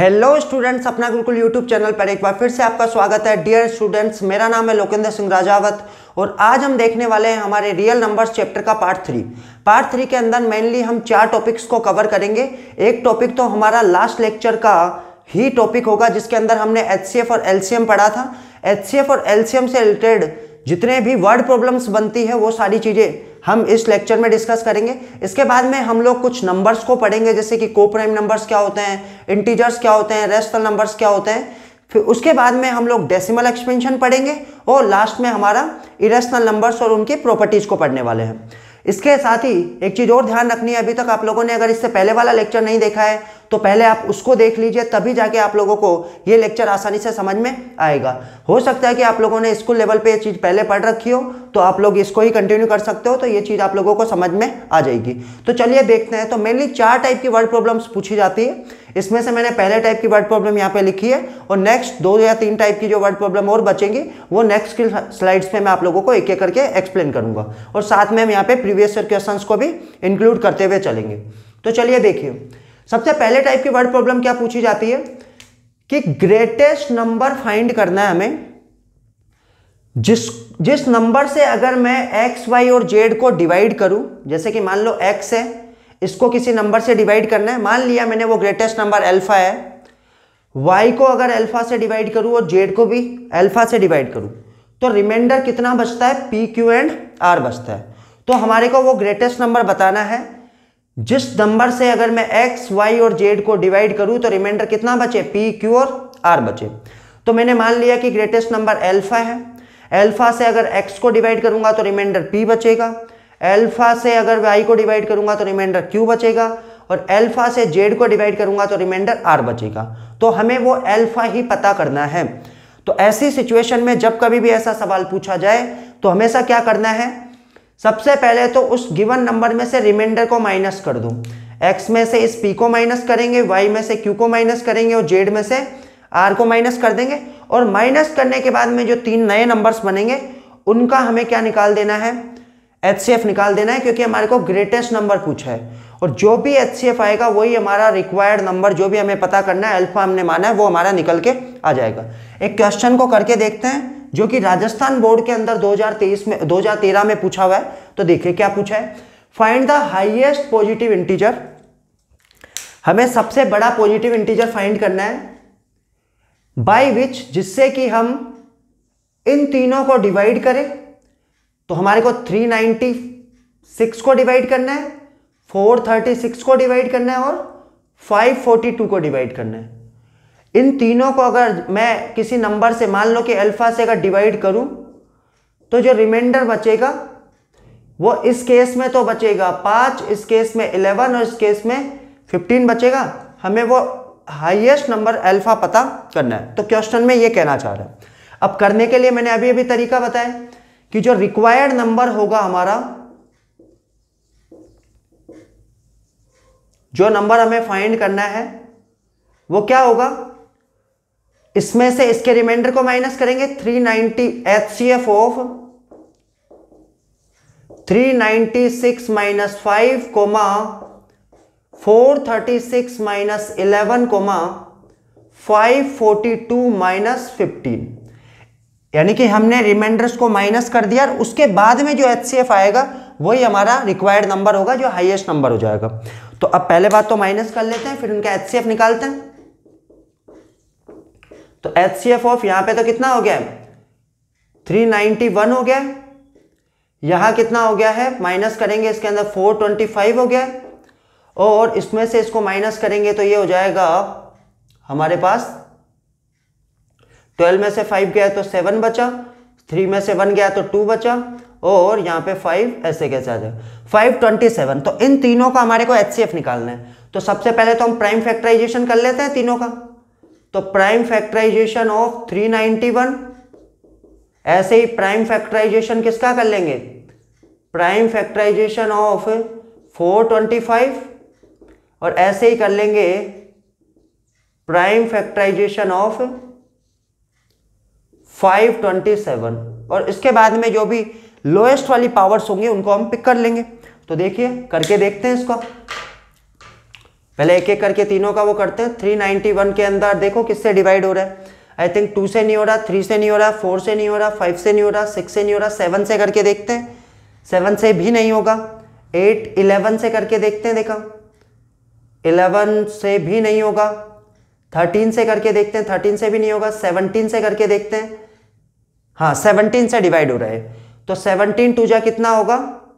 Hello students, अपना Gurukul YouTube channel पर एक बार फिर से आपका स्वागत है। डियर स्टूडेंट्स, मेरा नाम है लोकेंद्र सिंह राजावत और आज हम देखने वाले हैं हमारे रियल नंबर्स चैप्टर का पार्ट 3। पार्ट 3 के अंदर मेनली हम 4 टॉपिक्स को कवर करेंगे। एक टॉपिक तो हमारा लास्ट लेक्चर का ही टॉपिक होगा जिसके अंदर हमने एचसीएफ और एलसीएम पढ़ा था। एचसीएफ और एलसीएम से रिलेटेड जितने भी वर्ड प्रॉब्लम्स बनती है वो सारी चीज़ें हम इस लेक्चर में डिस्कस करेंगे। इसके बाद में हम लोग कुछ नंबर्स को पढ़ेंगे, जैसे कि को प्राइम नंबर्स क्या होते हैं, इंटीजर्स क्या होते हैं, रेशनल नंबर्स क्या होते हैं। फिर उसके बाद में हम लोग डेसिमल एक्सपेंशन पढ़ेंगे और लास्ट में हमारा इरेशनल नंबर्स और उनकी प्रॉपर्टीज को पढ़ने वाले हैं। इसके साथ ही एक चीज़ और ध्यान रखनी है, अभी तक आप लोगों ने अगर इससे पहले वाला लेक्चर नहीं देखा है तो पहले आप उसको देख लीजिए, तभी जाके आप लोगों को ये लेक्चर आसानी से समझ में आएगा। हो सकता है कि आप लोगों ने स्कूल लेवल पे ये चीज़ पहले पढ़ रखी हो तो आप लोग इसको ही कंटिन्यू कर सकते हो, तो ये चीज़ आप लोगों को समझ में आ जाएगी। तो चलिए देखते हैं। तो मेनली 4 टाइप की वर्ड प्रॉब्लम्स पूछी जाती है। इसमें से मैंने पहले टाइप की वर्ड प्रॉब्लम यहाँ पे लिखी है और नेक्स्ट 2 या 3 टाइप की जो वर्ड प्रॉब्लम और बचेंगी वो नेक्स्ट की स्लाइड्स में मैं आप लोगों को एक एक करके एक्सप्लेन करूंगा और साथ में हम यहाँ पे प्रीवियस ईयर क्वेश्चंस को भी इंक्लूड करते हुए चलेंगे। तो चलिए देखिए, सबसे पहले टाइप की वर्ड प्रॉब्लम क्या पूछी जाती है कि ग्रेटेस्ट नंबर फाइंड करना है हमें, जिस नंबर से अगर मैं एक्स वाई और जेड को डिवाइड करूं, जैसे कि मान लो एक्स है, इसको किसी नंबर से डिवाइड करना है। मान लिया मैंने वो ग्रेटेस्ट नंबर अल्फा है। वाई को अगर अल्फा से डिवाइड करूं और जेड को भी अल्फा से डिवाइड करूं तो रिमाइंडर कितना बचता है, पी क्यू एंड आर बचता है। तो हमारे को वो ग्रेटेस्ट नंबर बताना है जिस नंबर से अगर मैं एक्स वाई और जेड को डिवाइड करूं तो रिमाइंडर कितना बचे, पी क्यू और आर बचे। तो मैंने मान लिया कि ग्रेटेस्ट नंबर अल्फा है। अल्फा से अगर एक्स को डिवाइड करूंगा तो रिमाइंडर पी बचेगा, अल्फा से अगर वाई को डिवाइड करूंगा तो रिमाइंडर क्यू बचेगा और अल्फा से जेड को डिवाइड करूंगा तो रिमाइंडर आर बचेगा। तो हमें वो अल्फा ही पता करना है। तो ऐसी सिचुएशन में जब कभी भी ऐसा सवाल पूछा जाए तो हमेशा क्या करना है, सबसे पहले तो उस गिवन नंबर में से रिमाइंडर को माइनस कर दूं। एक्स में से इस पी को माइनस करेंगे, वाई में से क्यू को माइनस करेंगे और जेड में से आर को माइनस कर देंगे। और माइनस करने के बाद में जो 3 नए नंबर्स बनेंगे उनका हमें क्या निकाल देना है, एचसीएफ निकाल देना है, क्योंकि हमारे को ग्रेटेस्ट नंबर पूछा है और जो भी एचसीएफ आएगा वही हमारा रिक्वायर्ड नंबर, जो भी हमें पता करना है, अल्फा हमने माना है, वो हमारा निकल के आ जाएगा। एक क्वेश्चन को करके देखते हैं जो कि राजस्थान बोर्ड के अंदर 2013 में पूछा हुआ है। तो देखिए क्या पूछा है, find the highest positive integer. हमें सबसे बड़ा पॉजिटिव इंटीजर फाइंड करना है बाय विच, जिससे कि हम इन तीनों को डिवाइड करें। तो हमारे को 396 को डिवाइड करना है, 436 को डिवाइड करना है और 542 को डिवाइड करना है। इन तीनों को अगर मैं किसी नंबर से, मान लो कि अल्फा से अगर डिवाइड करूं तो जो रिमाइंडर बचेगा वो इस केस में तो बचेगा 5, इस केस में 11 और इस केस में 15 बचेगा। हमें वो हाईएस्ट नंबर अल्फा पता करना है। तो क्वेश्चन में ये कहना चाह रहा है। अब करने के लिए मैंने अभी अभी तरीका बताया कि जो रिक्वायर्ड नंबर होगा हमारा, जो नंबर हमें फाइंड करना है वो क्या होगा, इसमें से इसके रिमाइंडर को माइनस करेंगे। 390 HCF of 396 minus 5 comma 436 minus 11 comma 542 minus 15, यानी कि हमने रिमाइंडर्स को माइनस कर दिया और उसके बाद में जो एचसीएफ आएगा वही हमारा रिक्वायर्ड नंबर होगा, जो हाईएस्ट नंबर हो जाएगा। तो अब पहले बात तो माइनस कर लेते हैं, फिर उनका एचसीएफ निकालते हैं। तो एचसीएफ ऑफ यहां पे तो कितना हो गया है, 391 हो गया। यहां कितना हो गया है, माइनस करेंगे इसके अंदर 425 हो गया और इसमें से इसको माइनस करेंगे तो ये हो जाएगा हमारे पास 12 में से 5 गया तो 7 बचा, 3 में से 1 गया तो 2 बचा और यहाँ पे 5 ऐसे कैसे आ जाए 527। तो इन तीनों का हमारे को एचसीएफ निकालना है। तो सबसे पहले तो हम प्राइम फैक्टराइजेशन कर लेते हैं तीनों का। तो प्राइम फैक्टराइजेशन ऑफ 391, ऐसे ही प्राइम फैक्टराइजेशन किसका कर लेंगे, प्राइम फैक्टराइजेशन ऑफ 425 और ऐसे ही कर लेंगे प्राइम फैक्टराइजेशन ऑफ 527 और इसके बाद में जो भी लोएस्ट वाली पावर्स होंगी उनको हम पिक कर लेंगे। तो देखिए करके देखते हैं इसको। पहले एक एक करके तीनों का वो करते हैं। 391 के अंदर देखो किससे डिवाइड हो रहा है। आई थिंक 2 से नहीं हो रहा, 3 से नहीं हो रहा, 4 से नहीं हो रहा, 5 से नहीं हो रहा, 6 से नहीं हो रहा, 7 से करके देखते हैं। 7 से भी नहीं होगा। 8, 11 से करके देखते हैं। देखा 11 से भी नहीं होगा। 13 से करके देखते हैं, 13 से भी नहीं होगा। 17 से करके देखते हैं, हाँ 17 से डिवाइड हो रहा है। तो 17 2 जा कितना होगा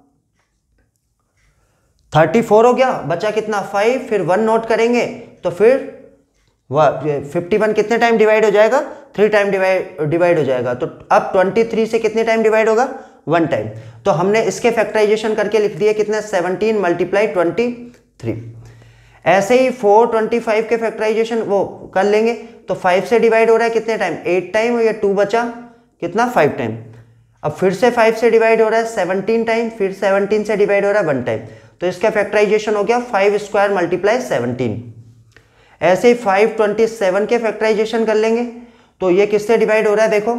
34 हो गया, बचा कितना 5, फिर 1 नोट करेंगे तो फिर 51 कितने टाइम डिवाइड हो जाएगा, 3 टाइम डिवाइड हो जाएगा। तो अब 23 से कितने टाइम डिवाइड होगा, 1 टाइम। तो हमने इसके फैक्टराइजेशन करके लिख दिया कितने 17 मल्टीप्लाई 23। ऐसे ही 425 के फैक्टराइजेशन वो कर लेंगे। तो 5 से डिवाइड हो रहा है कितने टाइम, 8 टाइम, और ये 2 बचा कितना 5 टाइम। अब फिर से 5 से डिवाइड हो रहा है 17 टाइम, फिर 17 से डिवाइड हो रहा है 1 टाइम। तो इसका फैक्टराइजेशन हो गया 5 स्क्वायर मल्टीप्लाई 17। ऐसे ही 527 के फैक्टराइजेशन कर लेंगे। तो ये किससे डिवाइड हो रहा है, देखो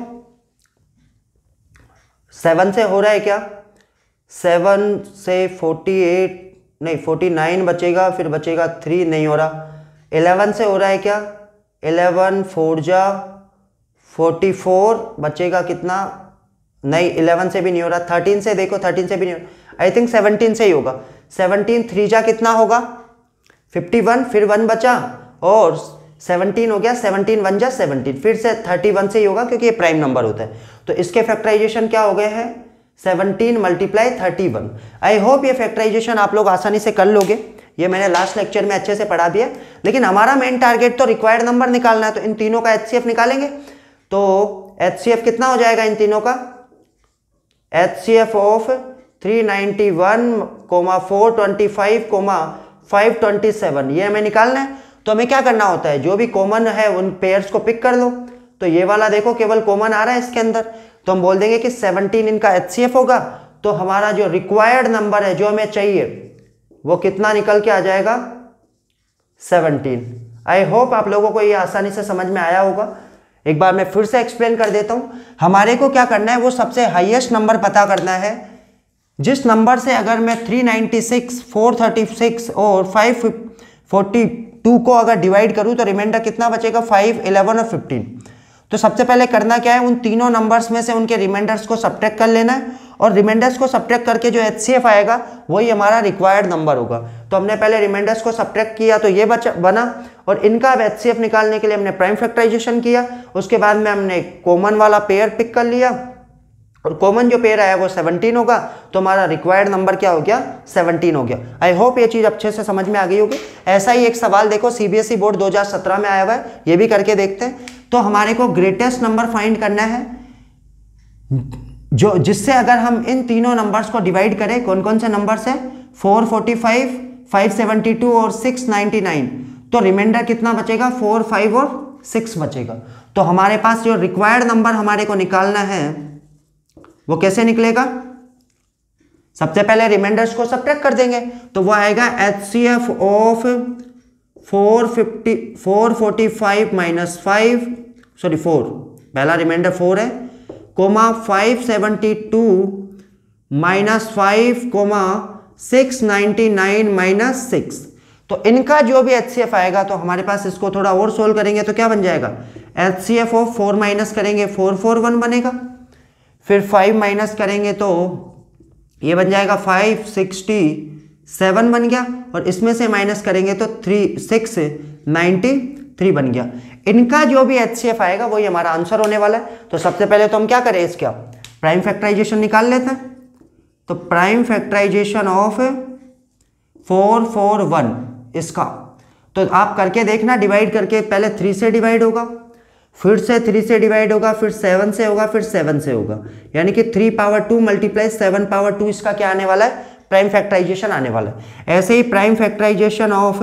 7 से हो रहा है क्या, 7 से 48 नहीं 49 बचेगा, फिर बचेगा 3 नहीं हो रहा। 11 से हो रहा है क्या, 11 4 जा 44 बचेगा कितना, नहीं 11 से भी नहीं हो रहा। 13 से देखो, 13 से भी नहीं हो रहा। आई थिंक 17 से ही होगा। 17 3 जा कितना होगा 51, फिर 1 बचा और 17 हो गया। 17 1 जा 17, फिर से 31 से ही होगा क्योंकि ये प्राइम नंबर होता है। तो इसके फैक्टराइजेशन क्या हो गए हैं 17 मल्टीप्लाई 31। आई होप ये फैक्टराइजेशन आप लोग आसानी से कर लोगे। ये मैंने लास्ट लेक्चर में अच्छे से पढ़ा दिया। लेकिन हमारा मेन टारगेट तो रिक्वायर्ड नंबर निकालना है। तो इन तीनों का एचसीएफ निकालेंगे। तो एचसीएफ कितना हो जाएगा इन तीनों का, एचसीएफ ऑफ 391, 425, 527 ये हमें निकालना है। तो हमें क्या करना होता है, जो भी कॉमन है उन पेयर्स को पिक कर लो। तो ये वाला देखो केवल कॉमन आ रहा है इसके अंदर, तो हम बोल देंगे कि 17 इनका एचसीएफ होगा। तो हमारा जो रिक्वायर्ड नंबर है जो हमें चाहिए वो कितना निकल के आ जाएगा 17। आई होप आप लोगों को ये आसानी से समझ में आया होगा। एक बार मैं फिर से एक्सप्लेन कर देता हूं। हमारे को क्या करना है, वो सबसे हाईएस्ट नंबर पता करना है जिस नंबर से अगर मैं 396, 436 और 542 को अगर डिवाइड करूं तो रिमाइंडर कितना बचेगा 5, 11 और 15। तो सबसे पहले करना क्या है, उन तीनों नंबर्स में से उनके रिमाइंडर्स को सब्ट्रैक्ट कर लेना है और रिमाइंडर्स को सब्ट्रैक्ट करके जो एचसीएफ आएगा वही हमारा रिक्वायर्ड नंबर होगा। तो हमने पहले रिमाइंडर्स को सब्ट्रैक्ट किया तो ये बना, और इनका अब एचसीएफ निकालने के लिए हमने प्राइम फैक्टराइजेशन किया। उसके बाद में हमने कॉमन वाला पेयर पिक कर लिया और कॉमन जो पेयर आया वो 17 होगा। तो हमारा रिक्वायर्ड नंबर क्या हो गया 17 हो गया। आई होप ये चीज़ अच्छे से समझ में आ गई होगी। ऐसा ही एक सवाल देखो सीबीएसई बोर्ड 2017 में आया हुआ है, ये भी करके देखते हैं। तो हमारे को ग्रेटेस्ट नंबर फाइंड करना है जो जिससे अगर हम इन तीनों नंबर्स को डिवाइड करें, कौन कौन से नंबर्स है 445, 572 और 699, तो रिमाइंडर कितना बचेगा 4, 5 और 6 बचेगा। तो हमारे पास जो रिक्वायर्ड नंबर हमारे को निकालना है वो कैसे निकलेगा, सबसे पहले रिमाइंडर्स को सब्ट्रैक्ट कर देंगे। तो वो आएगा एचसीएफ ऑफ 445 माइनस 5, सॉरी 4, पहला रिमाइंडर 4 है, कोमा 572 माइनस 5, कोमा 699 माइनस 6। तो इनका जो भी एचसीएफ आएगा तो हमारे पास इसको थोड़ा और सोल्व करेंगे तो क्या बन जाएगा, एचसीएफ ऑफ 4 माइनस करेंगे 441 बनेगा, फिर 5 माइनस करेंगे तो ये बन जाएगा 567 बन गया, और इसमें से माइनस करेंगे तो 693 बन गया। इनका जो भी एचसीएफ आएगा वही हमारा आंसर होने वाला है। तो सबसे पहले तो हम क्या करें, इसका प्राइम फैक्टराइजेशन निकाल लेते हैं। तो प्राइम फैक्टराइजेशन ऑफ 441 इसका तो आप करके देखना, डिवाइड करके पहले 3 से डिवाइड होगा, फिर से 3 से डिवाइड होगा, फिर 7 से होगा, फिर 7 से होगा, यानी कि 3 पावर 2 मल्टीप्लाई 7 पावर 2 इसका क्या आने वाला है, प्राइम फैक्टराइजेशन आने वाला है। ऐसे ही प्राइम फैक्टराइजेशन ऑफ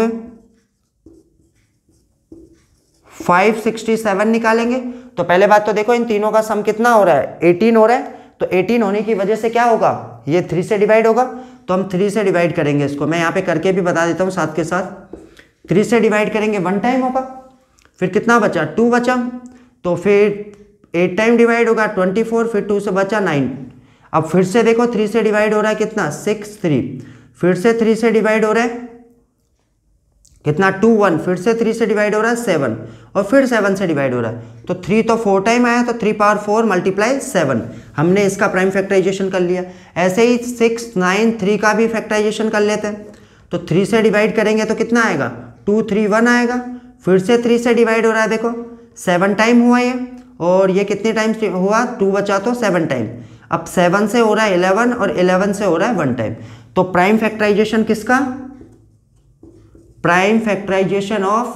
567 निकालेंगे। तो पहले बात तो देखो इन तीनों का सम कितना हो रहा है 18 हो रहा है। तो 18 होने की वजह से क्या होगा, ये 3 से डिवाइड होगा, तो हम 3 से डिवाइड करेंगे इसको। मैं यहाँ पे करके भी बता देता हूँ साथ के साथ। 3 से डिवाइड करेंगे 1 टाइम होगा, फिर कितना बचा 2 बचा, तो फिर 8 टाइम डिवाइड होगा 24, फिर 2 से बचा 9। अब फिर से देखो 3 से डिवाइड हो रहा है कितना 6, 3, फिर से 3 से डिवाइड हो रहा है कितना 2 1, फिर से 3 से डिवाइड हो रहा है 7, और फिर 7 से डिवाइड हो रहा है, तो 3 तो 4 टाइम आया, तो 3 पावर 4 मल्टीप्लाई 7, हमने इसका प्राइम फैक्टराइजेशन कर लिया। ऐसे ही 6 9 3 का भी फैक्टराइजेशन कर लेते हैं। तो 3 से डिवाइड करेंगे तो कितना आएगा, 2 3 1 आएगा, फिर से 3 से डिवाइड हो रहा है, देखो 7 टाइम हुआ ये, और ये कितने टाइम्स हुआ, 2 बचा तो 7 टाइम। अब 7 से हो रहा है 11, और 11 से हो रहा है 1 टाइम। तो प्राइम फैक्टराइजेशन किसका, प्राइम फैक्टराइजेशन ऑफ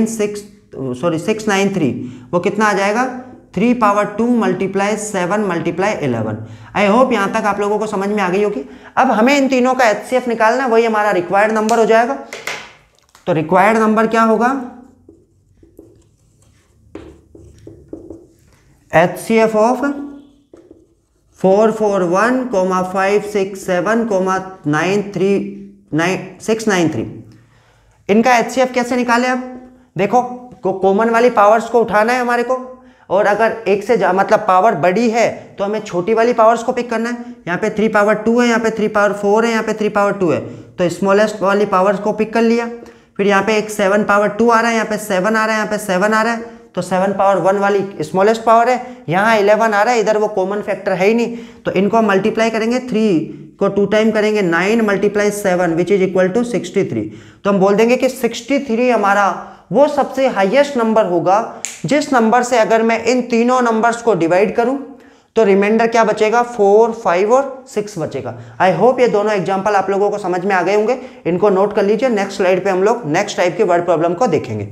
693, वो कितना आ जाएगा, 3 power 2 multiply 7 multiply 11। I hope यहां तक आप लोगों को समझ में आ गई होगी। अब हमें इन तीनों का एचसीएफ निकालना, वही हमारा रिक्वायर्ड नंबर हो जाएगा। तो रिक्वायर्ड नंबर क्या होगा, एचसीएफ ऑफ 441, 567, 693। इनका एचसीएफ कैसे निकाले, अब देखो कॉमन वाली पावर्स को उठाना है हमारे को, और अगर एक से मतलब पावर बड़ी है तो हमें छोटी वाली पावर्स को पिक करना है। यहाँ पे 3 पावर 2 है, यहाँ पे 3 पावर 4 है, यहाँ पे 3 पावर 2 है, तो स्मॉलेस्ट वाली पावर्स को पिक कर लिया। फिर यहाँ पे एक 7 पावर 2 आ रहा है, यहाँ पे 7 आ रहा है, यहाँ पे 7 आ रहा है, तो 7 पावर 1 वाली स्मॉलेस्ट पावर है, यहाँ 11 आ रहा है, इधर वो कॉमन फैक्टर है ही नहीं, तो इनको हम मल्टीप्लाई करेंगे, 3 को 2 टाइम करेंगे, 9 multiply 7 which is equal to 63। तो हम बोल देंगे कि 63 हमारा वो सबसे हाईएस्ट नंबर होगा जिस नंबर से अगर मैं इन तीनों नंबर्स को डिवाइड करूं तो रिमाइंडर क्या बचेगा, 4 5 और 6 बचेगा। आई होप ये दोनों एग्जांपल आप लोगों को समझ में आ गए होंगे, इनको नोट कर लीजिए। नेक्स्ट स्लाइड पे हम लोग नेक्स्ट टाइप की वर्ड प्रॉब्लम को देखेंगे।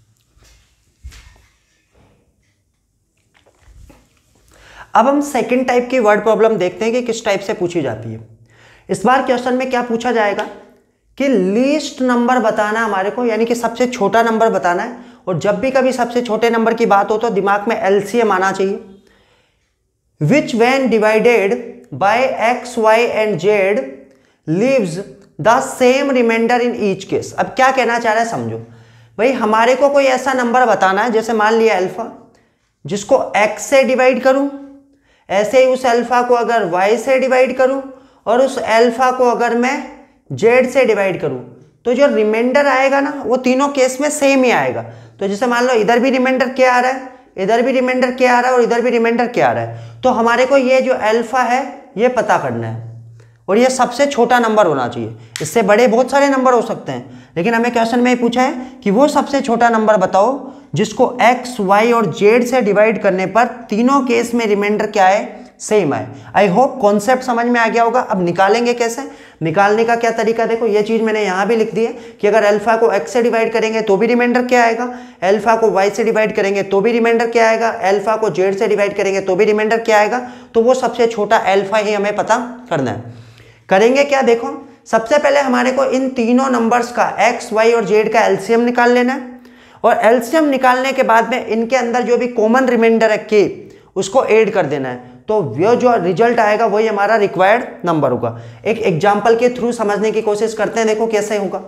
अब हम सेकंड टाइप की वर्ड प्रॉब्लम देखते हैं कि किस टाइप से पूछी जाती है। इस बार क्वेश्चन में क्या पूछा जाएगा कि लीस्ट नंबर बताना हमारे को, यानी कि सबसे छोटा नंबर बताना है, और जब भी कभी सबसे छोटे नंबर की बात हो तो दिमाग में एलसीएम आना चाहिए। Which when divided by X Y and Z leaves the same remainder in each case. अब क्या कहना चाह रहा है समझो भाई, हमारे को कोई ऐसा नंबर बताना है, जैसे मान लिया अल्फा, जिसको एक्स से डिवाइड करूं, ऐसे ही उस अल्फा को अगर वाई से डिवाइड करूं, और उस अल्फा को अगर मैं जेड से डिवाइड करूं, तो जो रिमाइंडर आएगा ना वो तीनों केस में सेम ही आएगा। तो जैसे मान लो इधर भी रिमाइंडर क्या आ रहा है, इधर भी रिमाइंडर क्या आ रहा है, और इधर भी रिमाइंडर क्या आ रहा है, तो हमारे को ये जो अल्फा है ये पता करना है, और ये सबसे छोटा नंबर होना चाहिए। इससे बड़े बहुत सारे नंबर हो सकते हैं, लेकिन हमें क्वेश्चन में पूछा है कि वो सबसे छोटा नंबर बताओ जिसको एक्स वाई और जेड से डिवाइड करने पर तीनों केस में रिमाइंडर क्या है, सेम है। आई होप कॉन्सेप्ट समझ में आ गया होगा। अब निकालेंगे कैसे, निकालने का क्या तरीका, देखो ये चीज मैंने यहां भी लिख दी है कि अगर अल्फा को एक्स से डिवाइड करेंगे तो भी रिमाइंडर क्या आएगा, अल्फा को वाई से डिवाइड करेंगे तो भी रिमाइंडर क्या आएगा, अल्फा को जेड से डिवाइड करेंगे तो भी रिमाइंडर क्या आएगा, तो वो सबसे छोटा अल्फा ही हमें पता करना है। करेंगे क्या, देखो सबसे पहले हमारे को इन तीनों नंबर्स का एक्स वाई और जेड का एलसीएम निकाल लेना है, और एलसीएम निकालने के बाद में इनके अंदर जो भी कॉमन रिमाइंडर है के उसको ऐड कर देना है, तो वो जो रिजल्ट आएगा वही हमारा रिक्वायर्ड नंबर होगा। एक एग्जांपल के थ्रू समझने की कोशिश करते हैं, देखो कैसे होगा।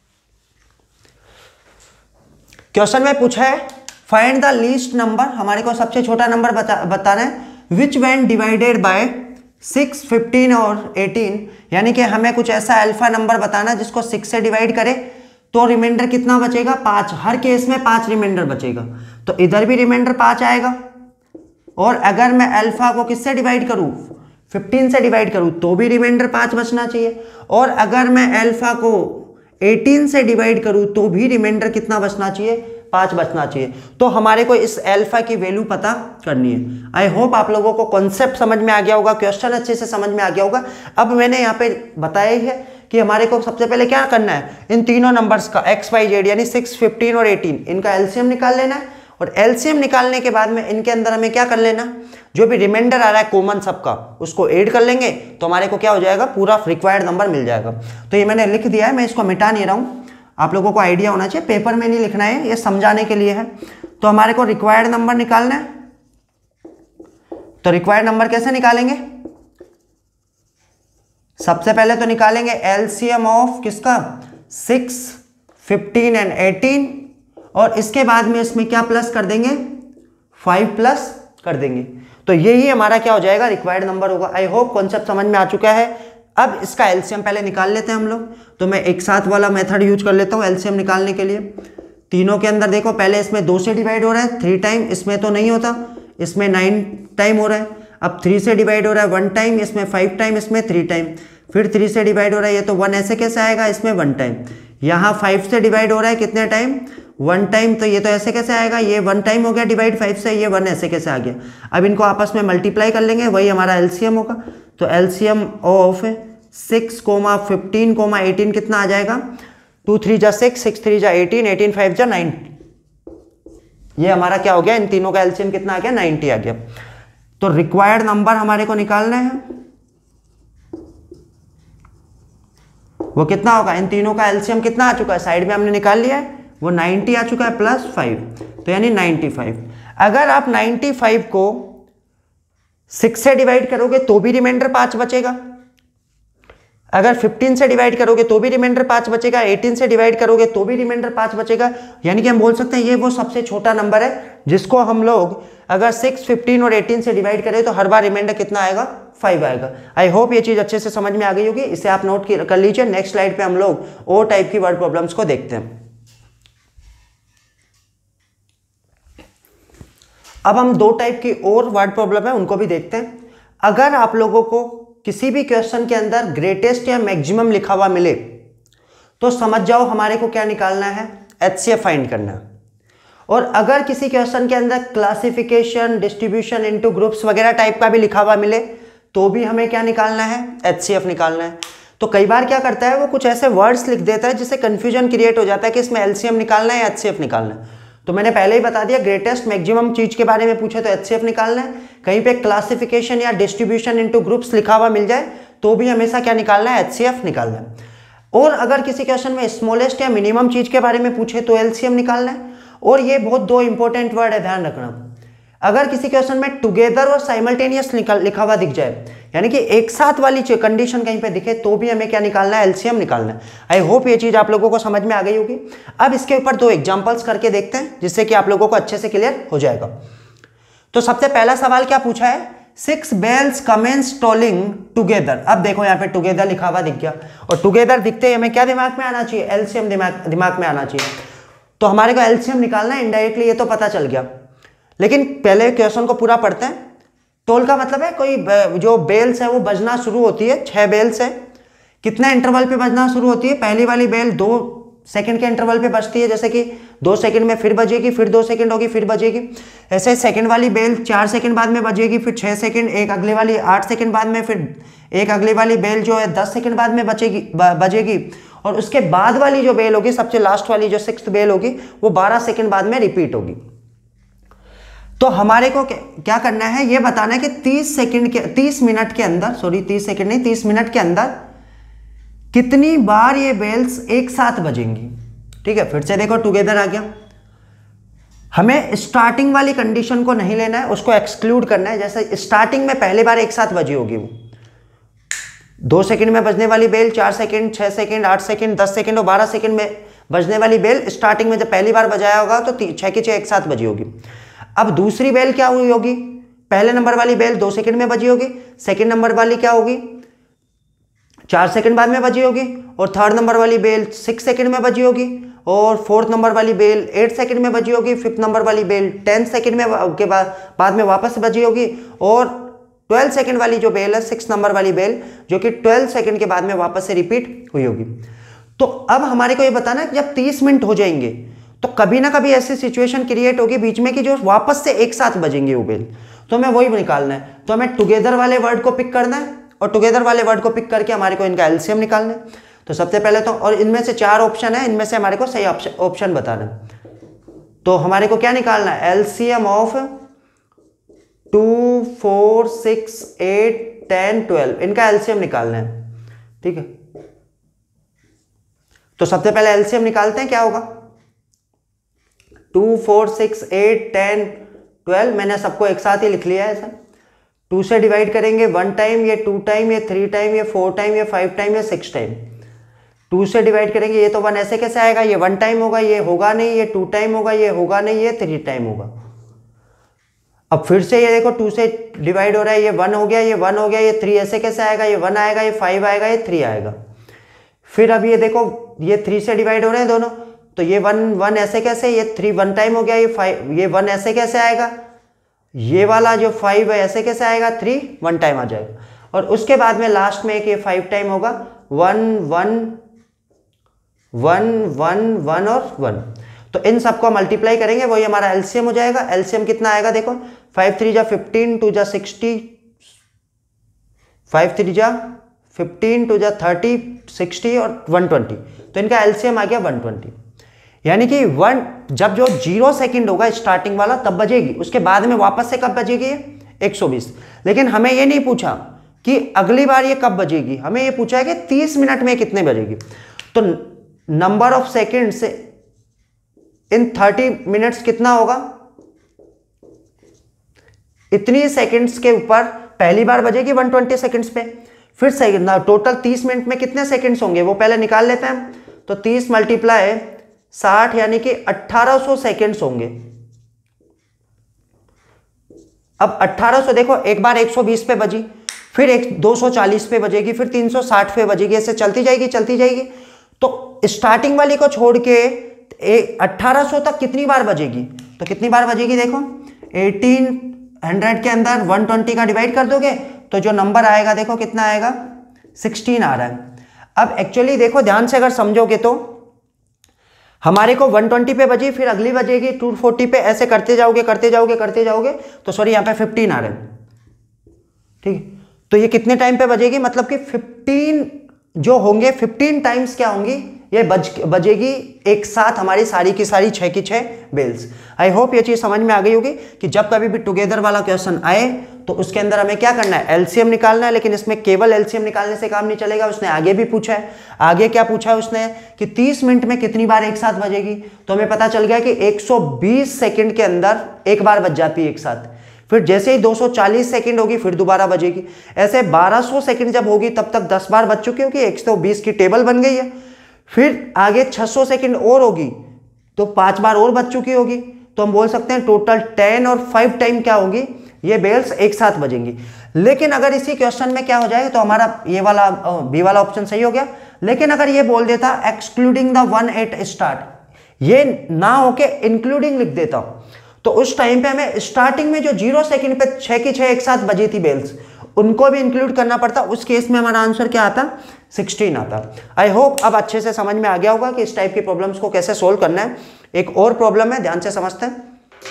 क्वेश्चन में पूछा है फाइंड द लीस्ट नंबर, हमारे को सबसे छोटा नंबर बताना है, विच व्हेन डिवाइडेड बाय 6 15 और 18, यानी कि हमें कुछ ऐसा अल्फा नंबर बताना है जिसको 6 से डिवाइड करे तो रिमाइंडर कितना बचेगा, 5। हर केस में 5 रिमाइंडर बचेगा, तो इधर भी रिमाइंडर 5 आएगा। और अगर मैं अल्फा को किससे डिवाइड करूं, 15 से डिवाइड करूं, तो भी रिमाइंडर 5 बचना चाहिए। और अगर मैं अल्फा को 18 से डिवाइड करूं तो भी रिमाइंडर कितना बचना चाहिए, 5 बचना चाहिए। तो हमारे को इस अल्फा की वैल्यू पता करनी है। आई होप आप लोगों को कॉन्सेप्ट समझ में आ गया होगा, क्वेश्चन अच्छे से समझ में आ गया होगा। अब मैंने यहाँ पे बताया ही है कि हमारे को सबसे पहले क्या करना है, इन तीनों नंबर्स का एक्स वाई जेड यानी 6 15 और 18 इनका एलसीएम निकाल लेना है, और एलसीएम निकालने के बाद में इनके अंदर हमें क्या कर लेना, जो भी रिमाइंडर आ रहा है कॉमन सबका उसको ऐड कर लेंगे, तो हमारे को क्या हो जाएगा, पूरा रिक्वायर्ड नंबर मिल जाएगा। तो ये मैंने लिख दिया है, मैं इसको मिटा नहीं रहा हूँ, आप लोगों को आइडिया होना चाहिए, पेपर में नहीं लिखना है, ये समझाने के लिए है। तो हमारे को रिक्वायर्ड नंबर निकालना है, तो रिक्वायर्ड नंबर कैसे निकालेंगे, सबसे पहले तो निकालेंगे एलसीएम ऑफ किसका, 6 15 एंड 18, और इसके बाद में इसमें क्या प्लस कर देंगे, 5 प्लस कर देंगे, तो यही हमारा क्या हो जाएगा, रिक्वायर्ड नंबर होगा। आई होप कॉन्सेप्ट समझ में आ चुका है। अब इसका एलसीएम पहले निकाल लेते हैं हम लोग। तो मैं एक साथ वाला मेथड यूज कर लेता हूँ एलसीएम निकालने के लिए। तीनों के अंदर देखो, पहले इसमें 2 से डिवाइड हो रहा है 3 टाइम, इसमें तो नहीं होता, इसमें 9 टाइम हो रहा है। अब 3 से डिवाइड हो रहा है 1 टाइम, इसमें 5 टाइम, इसमें 3 टाइम। फिर 3 से डिवाइड हो रहा है, ये तो 1 ऐसे कैसे आएगा, इसमें 1 टाइम। यहाँ 5 से डिवाइड हो रहा है कितने टाइम, 1 टाइम, तो ये तो ऐसे कैसे आएगा, ये 1 टाइम हो गया डिवाइड 5 से, ये 1 ऐसे कैसे आ गया। अब इनको आपस में मल्टीप्लाई कर लेंगे, वही हमारा एलसीएम होगा। तो एलसीएम ऑफ 6, 15, 18 कितना आ जाएगा, 2 3 जा 6, 6 3 जा 18, 18 5 जा 9। ये हमारा क्या हो गया, इन तीनों का एलसीएम कितना आ गया, 90 आ गया। तो रिक्वायर्ड नंबर हमारे को निकालना है, वो कितना होगा, इन तीनों का एलसीएम कितना आ चुका है, साइड में हमने निकाल लिया है, वो 90 आ चुका है प्लस 5, तो यानी 95। अगर आप 95 को 6 से डिवाइड करोगे तो भी रिमाइंडर 5 बचेगा, अगर 15 से डिवाइड करोगे तो भी रिमाइंडर 5 बचेगा, 18 से डिवाइड करोगे तो भी रिमाइंडर 5 बचेगा। यानी कि हम बोल सकते हैं ये वो सबसे छोटा नंबर है जिसको हम लोग अगर 6, 15 और 18 से डिवाइड करें तो हर बार रिमाइंडर कितना आएगा, 5 आएगा। आई होप ये चीज अच्छे से समझ में आ गई होगी, इसे आप नोट कर लीजिए। नेक्स्ट स्लाइड पे हम लोग और टाइप की वर्ड प्रॉब्लम्स को देखते हैं। अब हम 2 टाइप की और वर्ड प्रॉब्लम है उनको भी देखते हैं। अगर आप लोगों को किसी भी क्वेश्चन के अंदर ग्रेटेस्ट या मैक्सिमम लिखा हुआ मिले तो समझ जाओ हमारे को क्या निकालना है, एचसीएफ फाइंड करना है। और अगर किसी क्वेश्चन के अंदर क्लासिफिकेशन, डिस्ट्रीब्यूशन इनटू ग्रुप्स वगैरह टाइप का भी लिखा हुआ मिले तो भी हमें क्या निकालना है, एचसीएफ निकालना है। तो कई बार क्या करता है वो कुछ ऐसे वर्ड्स लिख देता है जिससे कंफ्यूजन क्रिएट हो जाता है कि इसमें एलसीएम निकालना है या एचसीएफ निकालना है। तो मैंने पहले ही बता दिया, ग्रेटेस्ट मैक्सिमम चीज के बारे में पूछे तो एचसीएफ निकालना है, कहीं पे क्लासिफिकेशन या डिस्ट्रीब्यूशन इनटू ग्रुप्स लिखा हुआ मिल जाए तो भी हमेशा क्या निकालना है, एचसीएफ निकालना है। और अगर किसी क्वेश्चन में स्मॉलेस्ट या मिनिमम चीज के बारे में पूछे तो एलसीएम निकालना है। और ये बहुत 2 इंपॉर्टेंट वर्ड है, ध्यान रखना। अगर किसी क्वेश्चन में टुगेदर और साइमल्टेनियस लिखा हुआ दिख जाए, यानी कि एक साथ वाली कंडीशन कहीं पे दिखे तो भी हमें क्या निकालना है, एलसीएम निकालना है। आई होप ये चीज आप लोगों को समझ में आ गई होगी। अब इसके ऊपर 2 एग्जांपल्स करके देखते हैं जिससे कि आप लोगों को अच्छे से क्लियर हो जाएगा। तो सबसे पहला सवाल क्या पूछा है, 6 बेल्स कमेंस टोलिंग टुगेदर। अब देखो यहाँ पे टुगेदर लिखा हुआ दिख गया, और टुगेदर दिखते ही हमें क्या दिमाग में आना चाहिए, एलसीएम दिमाग में आना चाहिए। तो हमारे को एलसीएम निकालना है इनडायरेक्टली, ये तो पता चल गया। लेकिन पहले क्वेश्चन को पूरा पढ़ते हैं। टोल का मतलब है कोई जो बेल्स है वो बजना शुरू होती है, 6 बेल्स है, कितने इंटरवल पे बजना शुरू होती है। पहली वाली बेल 2 सेकंड के इंटरवल पे बजती है, जैसे कि 2 सेकंड में फिर बजेगी, फिर 2 सेकंड होगी, फिर बजेगी। ऐसे सेकंड वाली बेल 4 सेकंड बाद में बजेगी, फिर 6 सेकंड, एक अगले वाली 8 सेकंड बाद में, फिर एक अगले वाली बेल जो है 10 सेकंड बाद में बजेगी। और उसके बाद वाली जो बेल होगी, सबसे लास्ट वाली जो 6th बेल होगी, वो 12 सेकंड बाद में रिपीट होगी। तो हमारे को क्या करना है, ये बताना है कि 30 मिनट के अंदर, सॉरी 30 सेकंड नहीं, 30 मिनट के अंदर कितनी बार ये बेल्स एक साथ बजेंगी। ठीक है, फिर से देखो टुगेदर आ गया। हमें स्टार्टिंग वाली कंडीशन को नहीं लेना है, उसको एक्सक्लूड करना है। जैसे स्टार्टिंग में पहली बार एक साथ बजी होगी, वो 2 सेकंड में बजने वाली bell 4 second, 6 second, 8 second, 10 second और 12 सेकंड में बजने वाली बेल स्टार्टिंग में जब पहली बार बजाया होगा तो 6 की 6 एक साथ बजी होगी। अब दूसरी बेल क्या हुई होगी, पहले नंबर वाली बेल 2 सेकंड में बजी होगी, सेकंड नंबर वाली क्या होगी 4 सेकंड बाद में बजी होगी, और थर्ड नंबर वाली बेल 6 सेकंड में बजी होगी, और फोर्थ नंबर वाली बेल 8 सेकंड में बजी होगी, फिफ्थ नंबर वाली बेल 10 सेकंड में के बाद में वापस बजी होगी, और 12 सेकंड वाली जो बेल है 6 नंबर वाली बेल जो कि 12 सेकंड के बाद में वापस से रिपीट हुई होगी। तो अब हमारे को ये बताना है कि जब 30 मिनट हो जाएंगे तो कभी ना कभी ऐसी सिचुएशन क्रिएट होगी बीच में कि जो वापस से एक साथ बजेंगे वो बेल, तो हमें वही निकालना है। तो हमें टुगेदर वाले वर्ड को पिक करना है, और टुगेदर वाले वर्ड को पिक करके हमारे को इनका एलसीएम निकालना है। तो सबसे पहले तो, और इनमें से 4 ऑप्शन है, इनमें से हमारे को सही ऑप्शन बताना है। तो हमारे को क्या निकालना है, एलसीएम ऑफ 2, 4, 6, 8, 10, 12, इनका एलसीएम निकालना है। ठीक है, तो सबसे पहले एलसीएम निकालते हैं, क्या होगा 2, 4, 6, 8, 10, 12, मैंने सबको एक साथ ही लिख लिया है ऐसा। 2 से डिवाइड करेंगे 1 टाइम, ये 2 टाइम, ये 3 टाइम, ये 4 टाइम, ये 5 टाइम, ये 6 टाइम। 2 से डिवाइड करेंगे, ये तो 1 ऐसे कैसे आएगा, ये 1 टाइम होगा, ये होगा नहीं, ये 2 टाइम होगा, ये होगा नहीं, ये 3 टाइम होगा। अब फिर से ये देखो 2 से डिवाइड हो रहा है, ये 1 हो गया, ये 1 हो गया, ये 3 ऐसे कैसे आएगा, ये 1 आएगा, ये 5 आएगा, ये 3 आएगा। फिर अब ये देखो ये 3 से डिवाइड हो रहे हैं दोनों, तो ये 1 ऐसे कैसे, ये 3 1 टाइम हो गया, ये 5, ये 1 ऐसे कैसे आएगा, ये वाला जो 5 है ऐसे कैसे आएगा, 3 1 टाइम आ जाएगा। और उसके बाद में लास्ट में एक ये 5 टाइम होगा, 1 1 1 1 1 और 1। तो इन सबको मल्टीप्लाई करेंगे, वही हमारा एलसीएम हो जाएगा। एलसीएम कितना आएगा देखो, 5 3 जा 15, 2 जा 60, 5 3 जा 15, 2 जा 30, 60 और 120। तो इनका एलसीएम आ गया 120। यानी कि जब जो 0 सेकंड होगा स्टार्टिंग वाला तब बजेगी, उसके बाद में वापस से कब बजेगी 120। लेकिन हमें ये नहीं पूछा कि अगली बार ये कब बजेगी, हमें ये पूछा है कि 30 मिनट में कितने बजेगी। तो number of seconds in 30 minutes कितना होगा, इतनी सेकंड्स के ऊपर पहली बार बजेगी 120 सेकंड्स पे। फिर टोटल 30 मिनट में कितने सेकंड्स होंगे वो पहले निकाल लेते हैं। तो 30 मल्टीप्लाई 60 यानी कि 1800 सेकंड्स होंगे। अब 1800 देखो, एक बार 120 पे बजी, फिर 240 पे बजेगी, फिर 360 पे बजेगी, ऐसे चलती जाएगी चलती जाएगी। तो स्टार्टिंग वाली को छोड़ के 1800 तक कितनी बार बजेगी, तो कितनी बार बजेगी देखो, 1800 के अंदर 120 का डिवाइड कर दोगे तो जो नंबर आएगा देखो कितना आएगा, 16 आ रहा है। अब एक्चुअली देखो ध्यान से अगर समझोगे तो हमारे को 120 पे बजी, फिर अगली बजेगी 240 पे, ऐसे करते जाओगे करते जाओगे करते जाओगे, तो सॉरी यहाँ पे 15 आ रहे हैं, ठीक है। तो ये कितने टाइम पे बजेगी, मतलब कि 15 जो होंगे 15 टाइम्स क्या होंगी, ये बजेगी एक साथ हमारी सारी की सारी 6 की 6 बेल्स। आई होप ये चीज समझ में आ गई होगी कि जब कभी भी टुगेदर वाला क्वेश्चन आए तो उसके अंदर हमें क्या करना है, एलसीएम निकालना है। लेकिन इसमें केवल एलसीएम निकालने से काम नहीं चलेगा, उसने आगे भी पूछा है। आगे क्या पूछा है उसने कि 30 मिनट में कितनी बार एक साथ बजेगी, तो हमें पता चल गया कि 120 सेकंड के अंदर एक बार बज जाती है एक साथ। फिर जैसे ही 240 सेकंड होगी फिर दोबारा बजेगी। ऐसे 1200 सेकंड जब होगी तब तक 10 बार बज चुकी होगी, 120 की टेबल बन गई है। फिर आगे 600 सेकंड और होगी तो 5 बार और बज चुकी होगी। तो हम बोल सकते हैं टोटल 10 और 5 टाइम क्या होगी, ये बेल्स एक साथ बजेंगी। लेकिन अगर इसी क्वेश्चन में क्या हो जाएगा, तो हमारा ये वाला बी वाला ऑप्शन सही हो गया। लेकिन अगर ये बोल देता एक्सक्लूडिंग द 1 8 स्टार्ट, ये ना होके इंक्लूडिंग लिख देता हूं, तो उस टाइम पे हमें स्टार्टिंग में जो 0 सेकंड पे 6 की 6 एक साथ बजी थी बेल्स, उनको भी इंक्लूड करना पड़ता। उस केस में हमारा आंसर क्या आता, 16 आता। आई होप अब अच्छे से समझ में आ गया होगा कि इस टाइप की प्रॉब्लम्स को कैसे सोल्व करना है। एक और प्रॉब्लम है, ध्यान से समझते हैं।